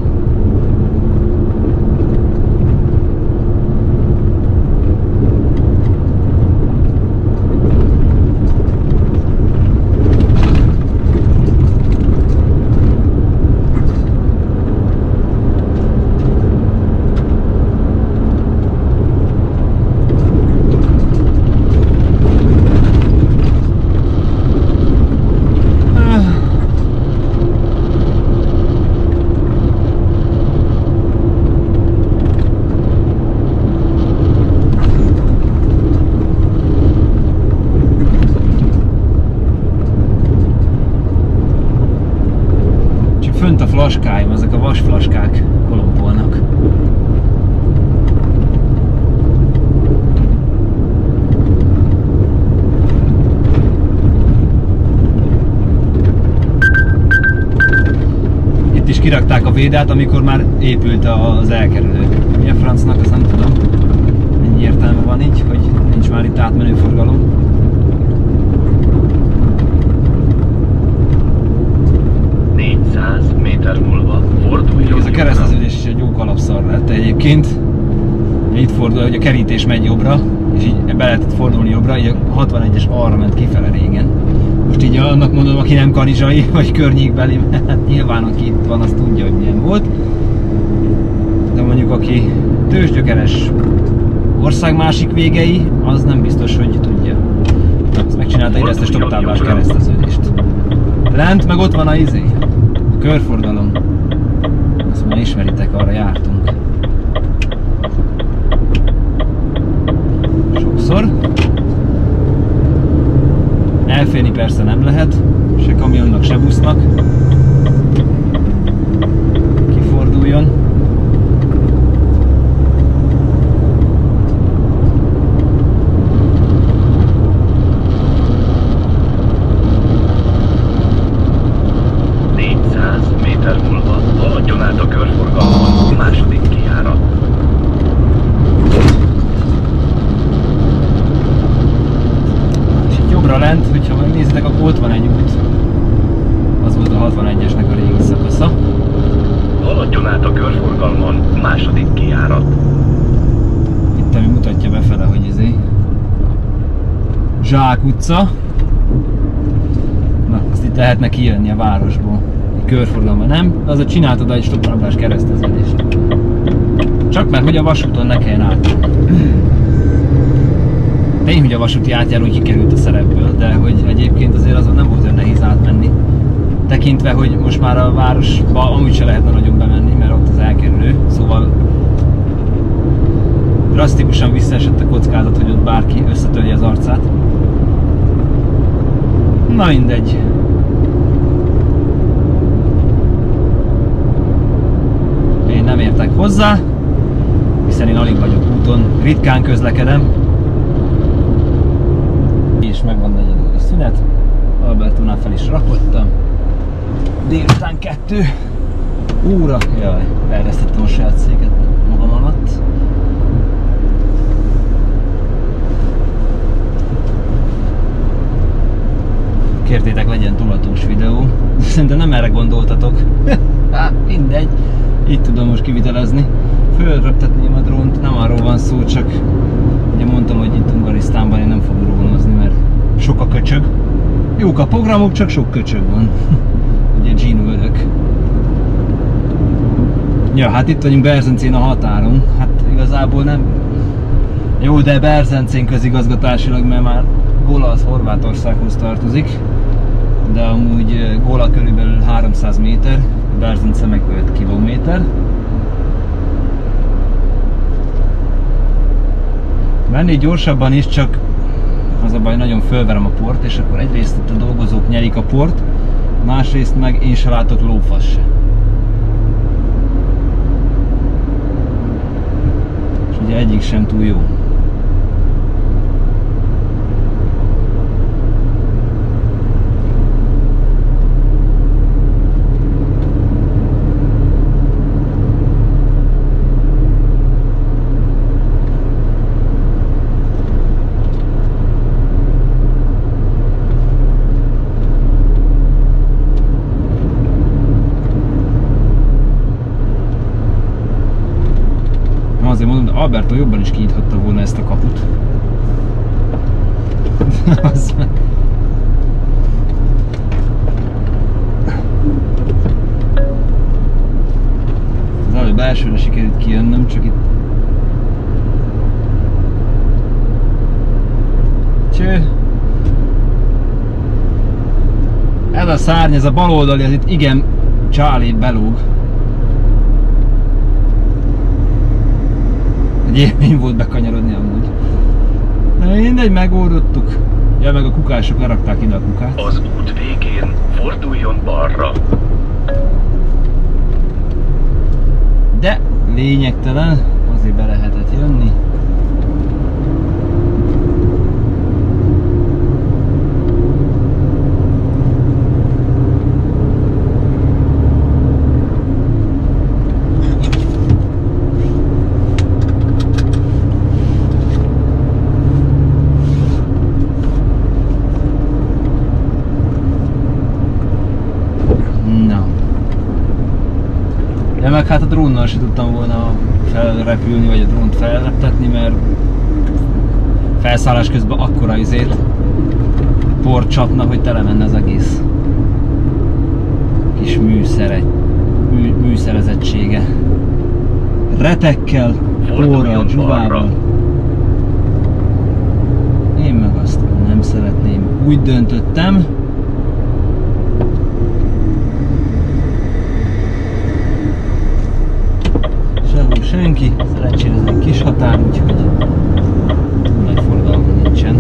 flaskáim, ezek a vasflaskák kolompolnak. Itt is kirakták a védát, amikor már épült az elkerülő. Mi a francnak, azt nem tudom. Ennyi értelme van így, hogy nincs már itt átmenő forgalom. négyszáz méter múlva forduljon. Ez a kereszteződés is egy jó kalapszar lett egyébként. Itt fordul, hogy a kerítés megy jobbra, és így be lehetett fordulni jobbra, így a hatvanegyes arra ment kifele régen. Most így annak mondom, aki nem kanizsai, vagy környékbeli, hát nyilván aki itt van, az tudja, hogy milyen volt. De mondjuk aki tőzsgyökeres ország másik végei, az nem biztos, hogy tudja. Ezt megcsinálta ide ezt a stopptáblás kereszteződést. Lent meg ott van a izé, a körfordalom. Azt már ismeritek, arra jártunk. Sokszor. Elférni persze nem lehet, se kamionnak, se busznak. Kiforduljon. négyszáz méter múlva haladjon át a körforgalmon, második kijárat. Jobbra lent, hogyha megnézitek, akkor ott van egy út. Az volt a hatvanegyesnek a régi szakasza. Haladjon át a körforgalmon, második kijárat. Itt ami mutatja befele, hogy izé Zsák utca. Na, azt itt lehetne kijönni a városból. Egy körforgalomban nem, az a csináltad egy stopptáblás kereszteződést. Csak mert hogy a vasúton ne kelljen át. Tény, hogy a vasúti átjáró kikerült a szerepből, de hogy egyébként azért azon nem volt olyan nehéz átmenni. Tekintve, hogy most már a városba amúgy se lehetne nagyon bemenni, mert ott az elkerülő, szóval drasztikusan visszaesett a kockázat, hogy ott bárki összetörje az arcát. Na mindegy. Én nem értek hozzá, hiszen én alig vagyok úton, ritkán közlekedem. És megvan negyed óra szünet, Albertónál fel is rakodtam. Délután kettő óra, jaj, beeresztettem a saját széket magam alatt. Kértétek, legyen tudatós videó, szerintem nem erre gondoltatok. Hát mindegy, így tudom most kivitelezni. Fölröptetném a drónt, nem arról van szó, csak ugye mondtam, hogy itt Ungarisztánban én nem fogok drónozni, mert sok a köcsög. Jók a programok, csak sok köcsög van. Ugye Gino ölök. Ja, hát itt vagyunk Berzencén a határon. Hát igazából nem... Jó, de Berzencén közigazgatásilag, mert már Gola az Horvátországhoz tartozik. De amúgy Gola körülbelül háromszáz méter, Berzence meg öt kilométer. Menni gyorsabban is, csak az a baj, nagyon fölverem a port, és akkor egyrészt itt a dolgozók nyerik a port, másrészt meg én se látok lófasz se. És ugye egyik sem túl jó. Azért mondom, de Alberto jobban is kinyithatta volna ezt a kaput. Az előbb belsőre sikerült kijönnöm, csak itt... Cső! Ez a szárny, ez a baloldali, ez itt igen csálébb belóg. Egy élmény volt bekanyarodni amúgy. De mindegy, megoldottuk. Ja, meg a kukások lerakták ide a kukát. Az út végén forduljon balra. de lényegtelen, azért be lehetett jönni. De meg hát a drónnal se tudtam volna felrepülni, vagy a drónt felreptetni, mert felszállás közben akkora izét por csapna, hogy tele menne az egész kis műszere, mű, műszerezettsége. Retekkel, porral, dzsuvával. Én meg azt nem szeretném. Úgy döntöttem, sehol senki, szerencsére ez egy kis határ, úgyhogy nagy forgalom nincsen.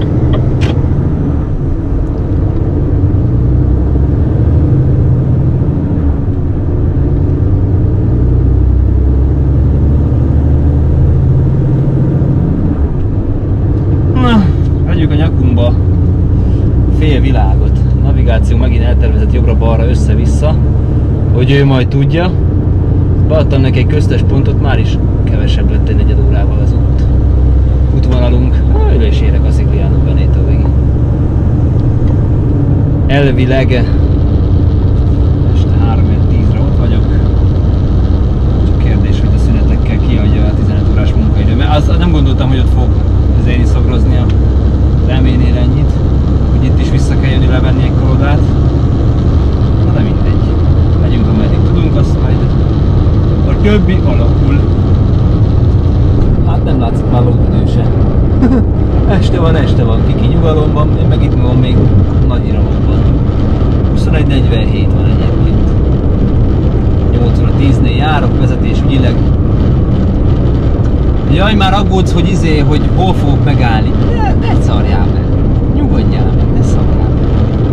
Na, vegyük a nyakunkba fél világot. A navigáció megint eltervezett jobbra-balra, össze-vissza, hogy ő majd tudja. Beadtam neki egy köztes pontot, már is kevesebb lett egy negyed órával az út. Útvonalunk. Ül és érek a Sigliano Venetóig. Elvileg este három tízre ott vagyok. Csak kérdés, hogy a szünetekkel kiadja a tizenöt órás munkaidő. Mert az, nem gondoltam, hogy ott fog ezért iszogrozni a reményére ennyit, hogy itt is vissza kell jönni levenni egy kolodát. Na de mindegy. Megyünk ameddig tudunk, azt majd a többi alakul. Hát nem látszik már lóidő se. Este van, este van, kiki nyugalomban, én meg itt van még nagy iramokban. huszonegy negyvenhét van egyébként. nyolc óra tíznél járok vezetésügyileg. Jaj, már aggódsz, hogy izé, hogy hol fogok megállni. Ne, ne szarjál meg. Nyugodjál meg, ne szarjál meg.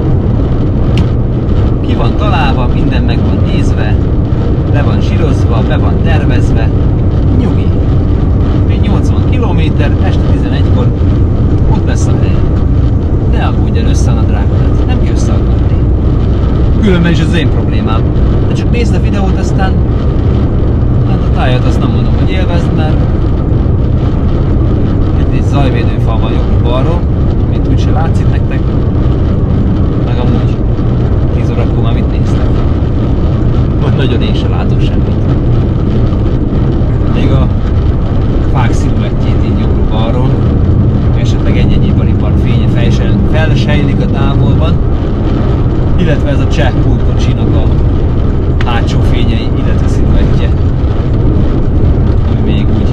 Ki van találva, minden meg van nézve. Le van sírozva, be van tervezve, nyugi. Még nyolcvan kilométer, este tizenegykor ott lesz a hely. Ne aggódjál össze a drágodat, nem kell összeaggódni. Különben is az én problémám. De csak nézd a videót, aztán hát a tájat azt nem mondom, hogy élvezd, mert itt egy zajvédőfal van jobbra-balról, mint úgyse látszik nektek. Meg amúgy tíz órakor már mit néztek? Vagy nagyon én sem látok semmit. Még a fák sziluettjét így jobbra-balról, esetleg egy-egy iparipar fénye felsejlik a távolban, illetve ez a cseh pótkocsinak a hátsó fényei, illetve sziluettje, ami még úgy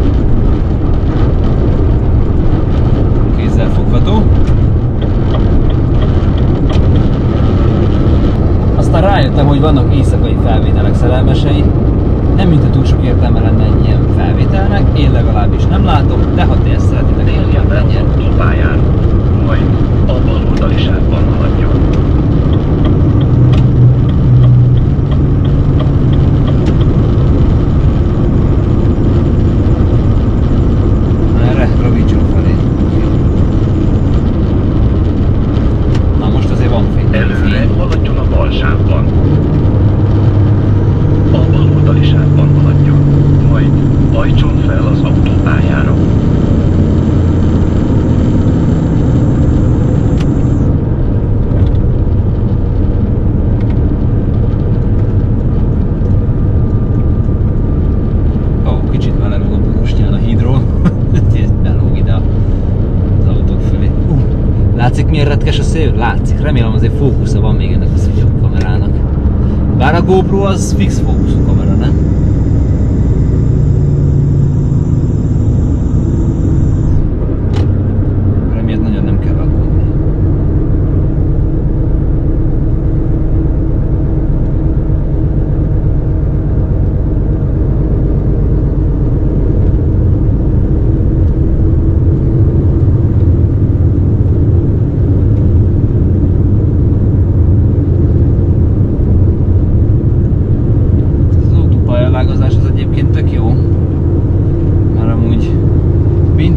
kézzel fogható. Aztán rájöttem, hogy vannak éjszakai felvételek szerelmesei. Nem mint a túl sok értelme lenne egy ilyen felvételnek, én legalábbis nem látom, de ha ti ezt szeretitek, Déljen be az autópályán, majd a bal oldali sávban haladjon. Erre, rövidcsó felé. Na most azért van fény. Előre haladjon a bal sávban. A bal oldali sávban haladjon, majd hajtson fel az autópályára. Ó, kicsit már elrúg a borostyán a hídról. Belóg ide az autók fölé. Uh, látszik milyen retkes a szél? Látszik. Remélem azért fókusza van még ennek a szúnyobb kamerának. Bár a GoPro az fix fókuszú kamera, nem? Emiatt nagyon nem kell aggódni.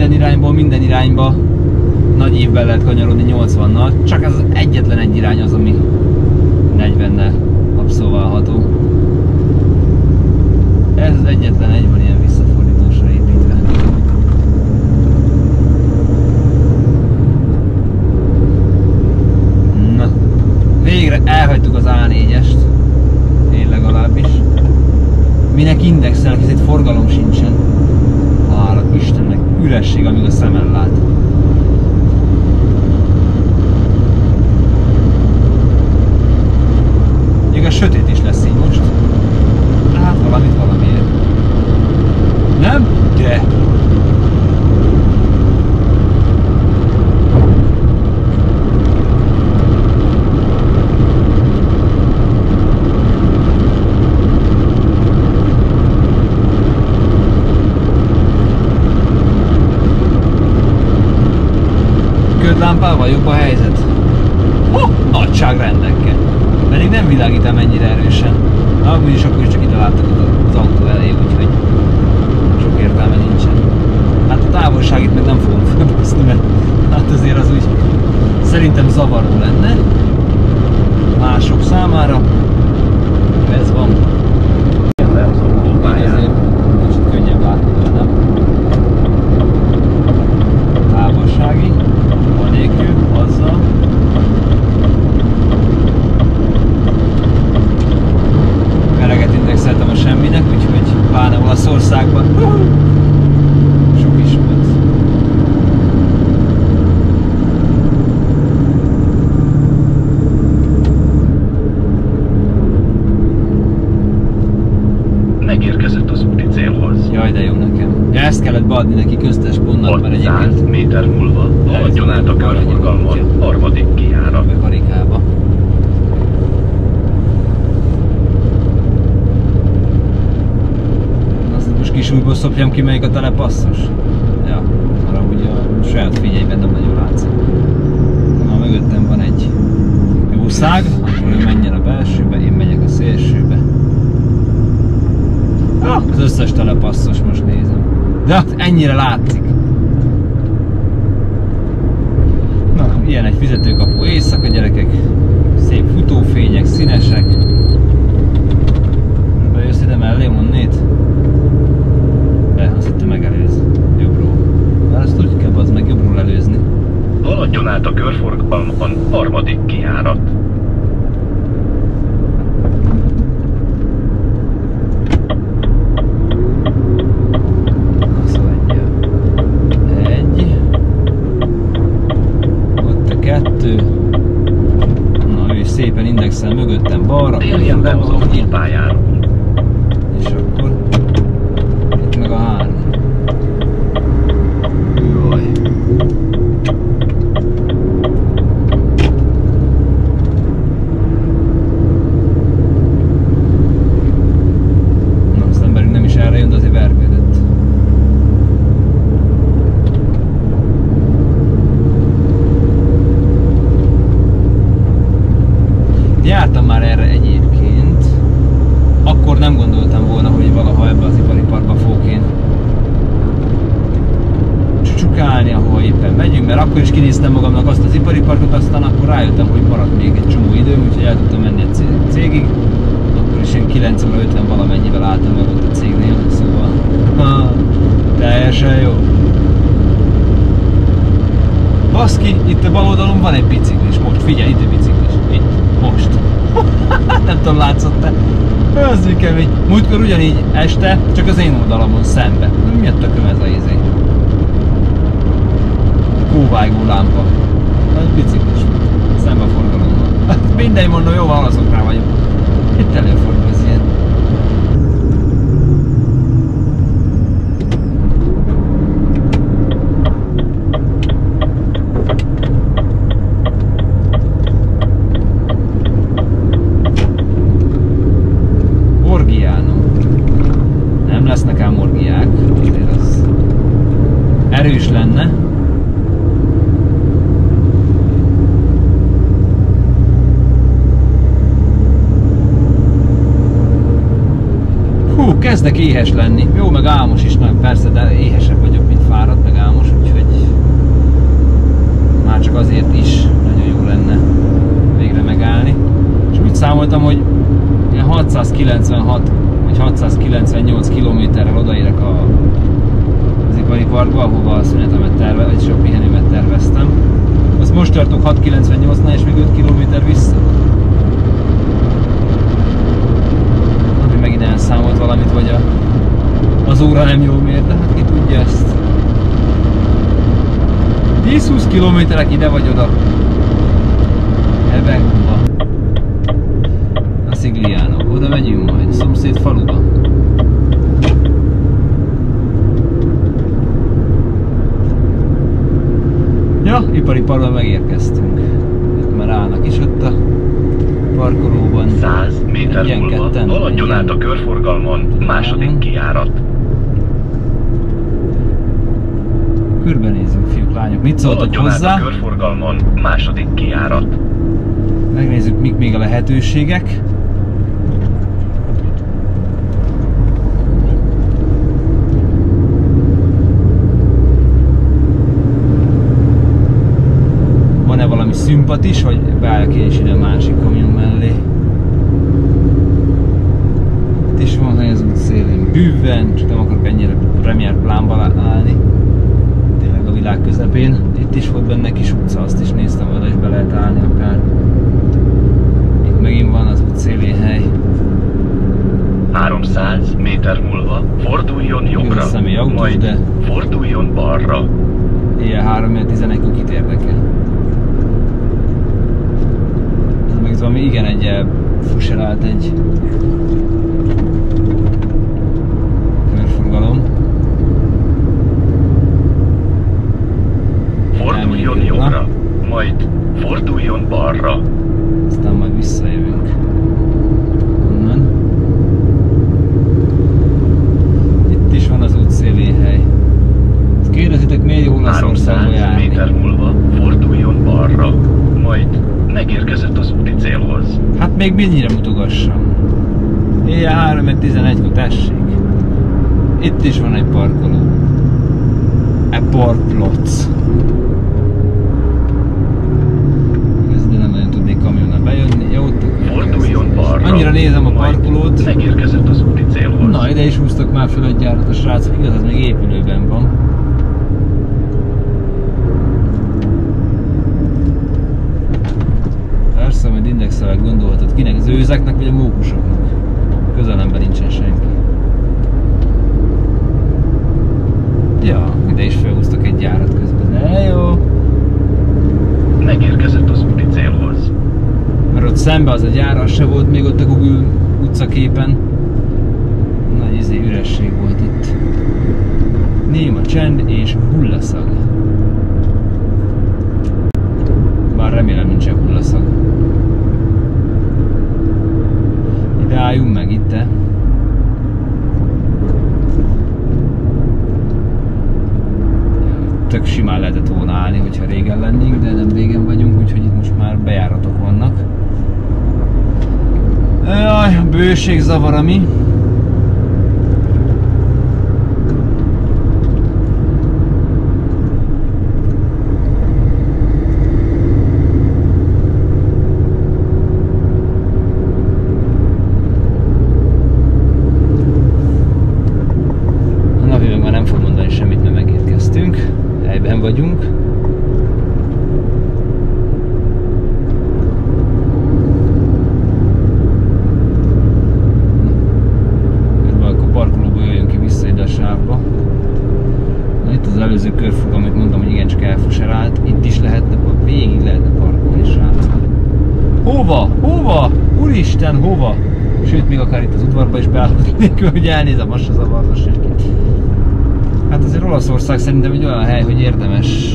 minden irányból, minden irányba nagy évben lehet kanyarodni nyolcvannal, csak ez az egyetlen egy irány az, ami negyvennel abszolválható. Ez az egyetlen egy van ilyen visszafordítósra építve. Na, végre elhagytuk az á négyest, én legalábbis. Minek indexel, hisz itt forgalom sincsen. Hála Istennek, üresség, amíg a szemen lát. Igaz, sötét is lesz így most. De hát valamit valamiért. Nem? De! Ködlámpával jobb a helyzet. Oh, nagyságrendekkel. Pedig nem világít el mennyire erősen. Na, úgyis akkor is csak ide láttak az autó elé, úgyhogy sok értelme nincsen. Hát a távolságit meg nem fogom fölbaszni, mert hát azért az úgy szerintem zavaró lenne mások számára. Ez van. Ezért kicsit könnyebb látni, nem? Távolsági, anélkül, azzal. Eleget indexeltem a semminek, úgyhogy pláne Olaszországban sok is volt. Megérkezett az úti célhoz. Jaj, de jó nekem. Ja, ezt kellett beadni neki köztes pontnak, mert egyébként hatszáz méter múlva haladjon át a körforgalmon, harmadik kijárat. a karikába. Most kisújból szopjam ki, melyik a telepasszos? Ja, arra ugye a saját figyelnyben nem nagyon látszik. Na, mögöttem van egy jószág, akkor ő menjen a belsőbe, én megyek a szélsőbe. Ah, az összes telepasszos most nézem. De hát ennyire látszik. Na, ilyen egy fizetőkapu éjszaka, gyerekek. Szép futófények, színesek. Bejössz ide mellé, onnét? De, azt hittem megelőz. Jobbról. Már azt úgy kell, az meg jobbról előzni. Haladjon át a körforgalmon, harmadik kijárat. Azt mondja. Egy. Ott a kettő. Na, ő szépen indexel mögöttem balra. Térjen le az autópályáról. És akkor itt meg a három. Jaj. Na, az emberünk nem is erre jön, de azért vergődött. Jártam már erre egyébként. Akkor nem gondoltam volna, hogy valaha ebbe az ipari parkba fogok én csukálni, ahol éppen megyünk, mert akkor is kinéztem magamnak azt az ipari parkot, aztán akkor rájöttem, hogy maradt még egy csomó időm, úgyhogy el tudtam menni egy cégig. Akkor is én kilenc óra ötven valamennyivel álltam meg ott a cégnél, szóval ha, teljesen jó. Baszki, itt a bal oldalon van egy biciklis, most figyelj, itt a biciklis, itt, most. Nem tudom, látszott-e? Az mi kemény. Múltkor ugyanígy este, csak az én oldalamon szembe. Mi a tököm ez a izé? Kóvájgó lámpa. Egy biciklis. Szembe forgalommal. Mindegy, mondom, jó, válaszok rá vagyok. Itt előfordul az ilyen. Nem lesznek ám orgiák, azért az erős lenne. Hú, kezdek éhes lenni. Jó, meg álmos is, nem, persze, de éhesebb vagyok, mint fáradt, meg álmos. ahova a szünetemet terve, vagyis a pihenőmet terveztem. Azt most tartok hat kilencvennyolcnál és még öt kilométer vissza. Ami megint elszámolt valamit, vagy a, az óra nem jól mér, de hát ki tudja ezt. tíz-húsz kilométerek ide vagy oda. Ebben gumba. A Sigliano. Oda megyünk majd, a szomszéd faluba. Ja, ipari parkban megérkeztünk. Itt már állnak is ott a parkolóban. száz méter múlva haladjon át a körforgalmon, második kijárat. Körbenézzünk, fiúk, lányok. Mit szóltak hozzá? Át a körforgalmon, második kijárat. Megnézzük, mik még a lehetőségek. Van-e valami szimpatis, vagy beálljak én is ide a másik kamion mellé? Itt is van hely az út szélén bűven, csak nem akarok ennyire premier plánba állni. Tényleg a világ közepén. Itt is volt benne kis utca, azt is néztem, oda is be lehet állni akár. Itt megint van az út szélén hely. háromszáz méter múlva forduljon jobbra, autós, majd de forduljon balra. éjjel három tizenegy-kor kit érdekel. Ez meg valami igen egy fuserált egy körforgalom. Forduljon jobbra, majd forduljon balra. Aztán majd visszajövünk. Onnan. Itt is van az út szélén hely. Kérdezitek, miért jó Olaszországba járni? háromszáz méter múlva forduljon balra, majd megérkezett az úti célhoz. Hát még mennyire mutogassam? Éjjel három tizenegykor tessék. Itt is van egy parkoló. Egy parkplatz. De nem nagyon tudnék kamionnal bejönni. Jó, forduljon balra. Annyira nézem a parkolót. Megérkezett az úti célhoz. Na, ide is húztak már föl egy gyárat a srácok. Igaz, az még épülőben van. Persze, majd indexelek gondolhatod. Kinek? Az őzeknek vagy a mókusoknak? Közelemben nincsen senki. Ja, ide is felhúztak egy gyárat közben. De jó. Megérkezett az úti célhoz. Mert ott szembe az a gyár, az se volt még ott a Google utcaképen. Nagy izé üresség volt itt. Néma csend és hullaszag. Bár remélem nincsen hullaszag. Ide álljunk meg, itt -e. Tök simán lehetett volna állni, hogyha régen lennénk, de nem régen vagyunk, úgyhogy itt most már bejáratok vannak. Jaj, a bőség zavar, ami. A napi meg már nem fog mondani semmit, mert megérkeztünk. Helyben vagyunk. Akkor parkolóból jöjjön ki vissza ide a sávba. Na, itt az előző körforgalom, amit mondtam, hogy igencsak elfuserált. Itt is lehetne, végig lehetne parkolni, srácok. Hova? Hova? Úristen, hova? Sőt, még akár itt az udvarba is beállhat nélkül, hogy elnézem, most se zavarva senkit. Hát azért Olaszország szerintem egy olyan hely, hogy érdemes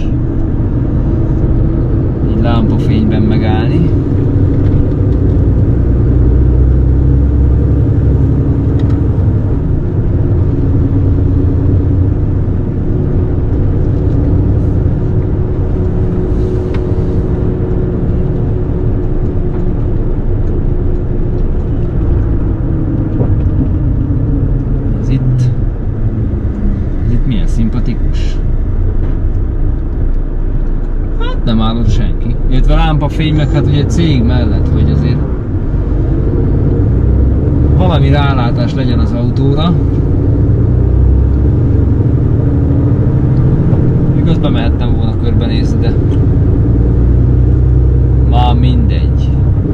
így lámpafényben megállni. Ez itt. Ez itt milyen szimpatikus. Hát nem állott senki. Illetve lámpafény meg hát ugye cég mellett, hogy azért valami rálátás legyen az autóra. bemehettem volna körbenézni, de ma mindegy.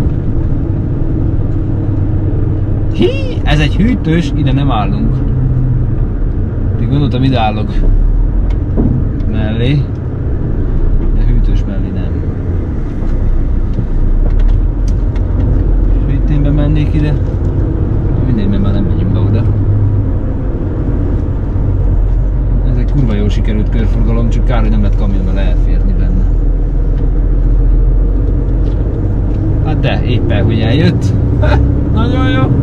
Hí, ez egy hűtős, ide nem állunk. Én gondoltam, ide állok mellé, de hűtős mellé nem. És itt én bemennék ide, mindegy, mert már nem megyünk be oda. Ez egy kurva jól sikerült körforgalom, csak kár, hogy nem lett kamionnal elférni benne. Hát de, éppen hogy eljött. Nagyon jó!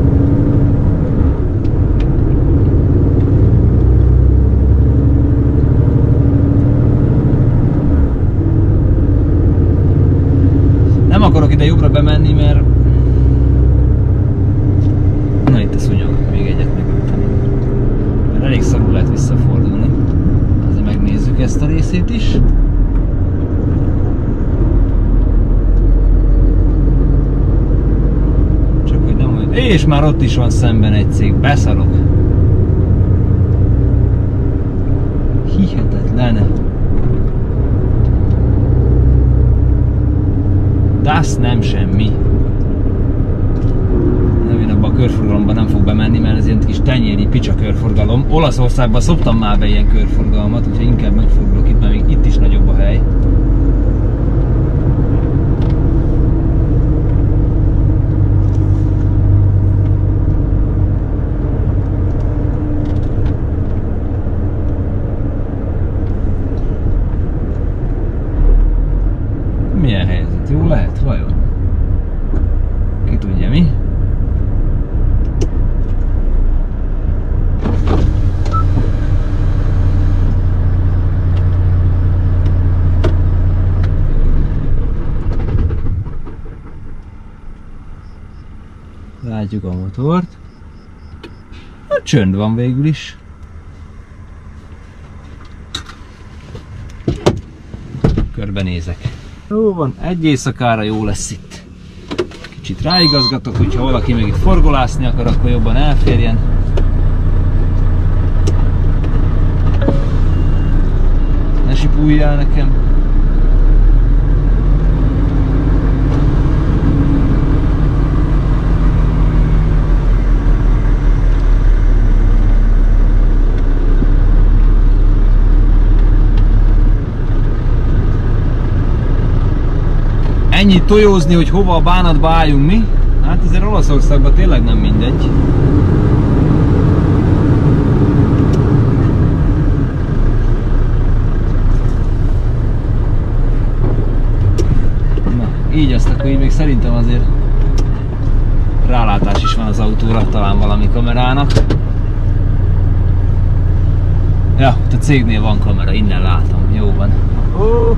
Nem akarok ide jobbra bemenni, mert... Na itt a szúnyog, még egyet megültem. Mert elég szarul lehet visszafordulni. Azért megnézzük ezt a részét is. Csak hogy nem olyan... És már ott is van szemben egy cég, beszarok. Hihetetlen. Das nem semmi. Nem, én abban a körforgalomban nem fog bemenni, mert ez ilyen kis tenyéri picsa körforgalom. Olaszországban szoktam már be ilyen körforgalmat, úgyhogy inkább megfordulok itt, mert még itt is nagyobb a hely. Milyen helyzet? Jó lehet? Vajon? Ki tudja mi? Látjuk a motort. A csönd van végül is. Körbenézek. Jó van, egy éjszakára jó lesz itt. Kicsit ráigazgatok, hogyha valaki még itt forgolászni akar, akkor jobban elférjen. Ne sipuljál nekem. Ennyit tojózni, hogy hova a bánatba álljunk mi? Hát azért Olaszországban tényleg nem mindegy. Na, így azt akkor így még szerintem azért rálátás is van az autóra, talán valami kamerának. Ja, ott a cégnél van kamera, innen látom, jó van. Oh.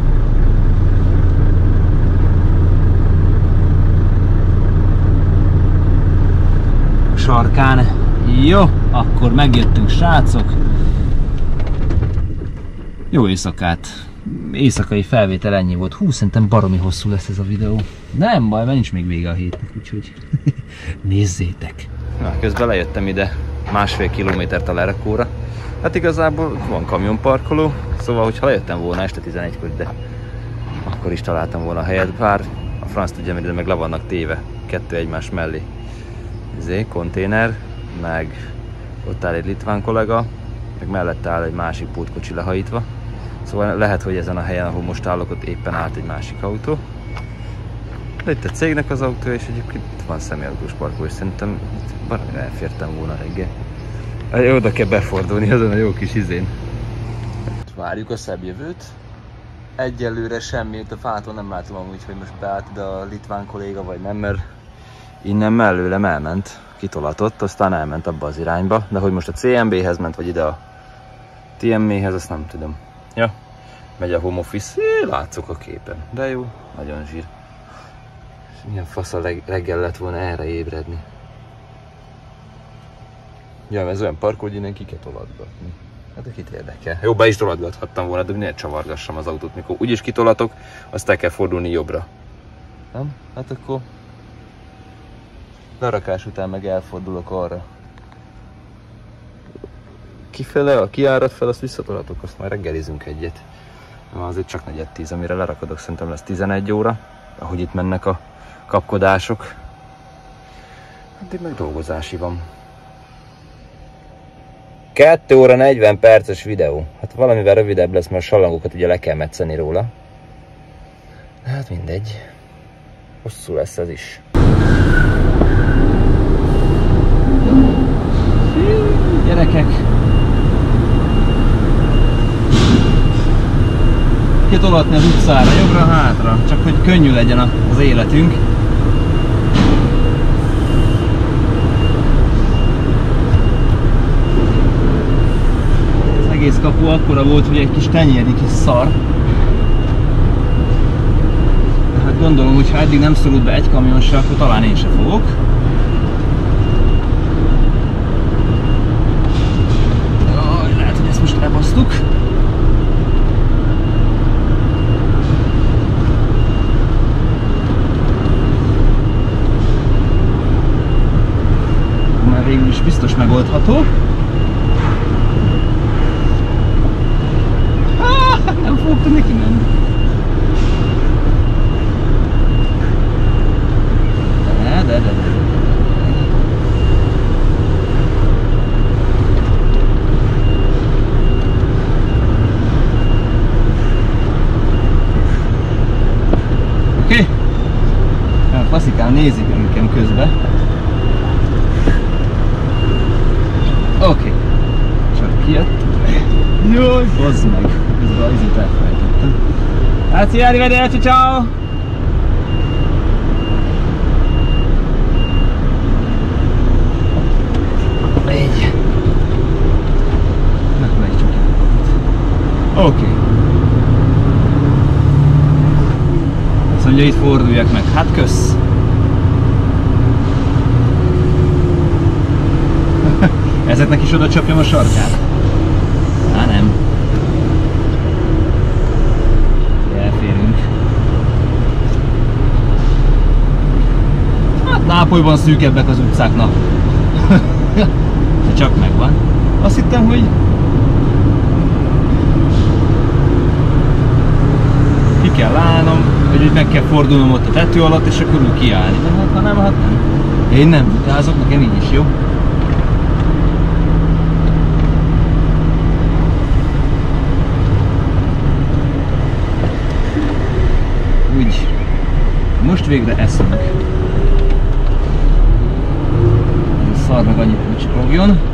Sarkán. Jó, akkor megjöttünk, srácok. Jó éjszakát. Éjszakai felvétel ennyi volt. Hú, szerintem baromi hosszú lesz ez a videó. Nem baj, mert nincs még vége a hétnek, úgyhogy nézzétek. Na, közben lejöttem ide másfél kilométert a lerakóra. Hát igazából van kamionparkoló, szóval hogyha lejöttem volna este tizenegykor, de akkor is találtam volna a helyet, bár a franc tudja, mert meg le vannak téve kettő egymás mellé. Zé, konténer, meg ott áll egy litván kollega, meg mellette áll egy másik pótkocsi lehajítva. Szóval lehet, hogy ezen a helyen, ahol most állok, ott éppen állt egy másik autó. De itt a cégnek az autó, és egyébként itt van személyautós parkoló, és szerintem valami elfértem volna reggel. Oda kell befordulni azon a jó kis izén. Várjuk a szebb jövőt. Egyelőre semmit, a fától nem látom amúgy, hogy most beállt ide a litván kolléga, vagy nem, mert innen mellőlem elment, kitolatott, aztán elment abba az irányba, de hogy most a cé em béhez ment, vagy ide a té em é-hez, azt nem tudom. Ja, megy a home office, é, látszok a képen, de jó, nagyon zsír. És milyen fasz a reggel lett volna erre ébredni. Ja, ez olyan parkoló, hogy innen ki kell tolatgatni. Hát kit érdekel. Jó, be is tolatgathattam volna, de miért csavargassam az autót, mikor úgyis kitolatok, azt el kell fordulni jobbra. Nem? Hát akkor lerakás után meg elfordulok arra. kifele, a kiárat fel, azt visszatolhatok, azt majd reggelizünk egyet. Azért csak negyed tíz, amire lerakodok, szerintem lesz tizenegy óra, ahogy itt mennek a kapkodások. Addig meg dolgozási van. kettő óra negyven perces videó. Hát valamivel rövidebb lesz, mert a sallangokat ugye le kell metszeni róla. Hát mindegy. Hosszú lesz ez is. Gyerekek! Kitolatni az utcára, jobbra-hátra, csak hogy könnyű legyen az életünk. Az egész kapu akkora volt, hogy egy kis tenyérnyi kis szar. Hát gondolom, hogy ha eddig nem szorult be egy kamion se, akkor talán én se fogok. Jaj, lehet, hogy ezt most lebasztuk. Már végül is biztos megoldható. Ah, nem fogok tudni kimenni. De, de, de, de. Oké? Okay. A faszikám nézik nekem közben. Oké. Okay. Csak kijött. Jaj, bazd meg. Közben az izit elfelejtettem. Grazie, arrivederci, ciao! Így. Na, megy csak el. Oké. Okay. Azt mondja, itt forduljak meg. Hát kösz. Ezeknek is oda csapjam a sarkát? Á, nem. Elférünk. Hát Nápolyban szűkebbek az utcáknak. De csak megvan. Azt hittem, hogy ki kell állnom, hogy meg kell fordulnom ott a tető alatt, és akkor úgy kiállni. De hát ha nem, hát nem. Én nem utázok, nekem így is jó. Úgy. Most végre eszünk. Ez szar meg annyit, hogy csiklogjon.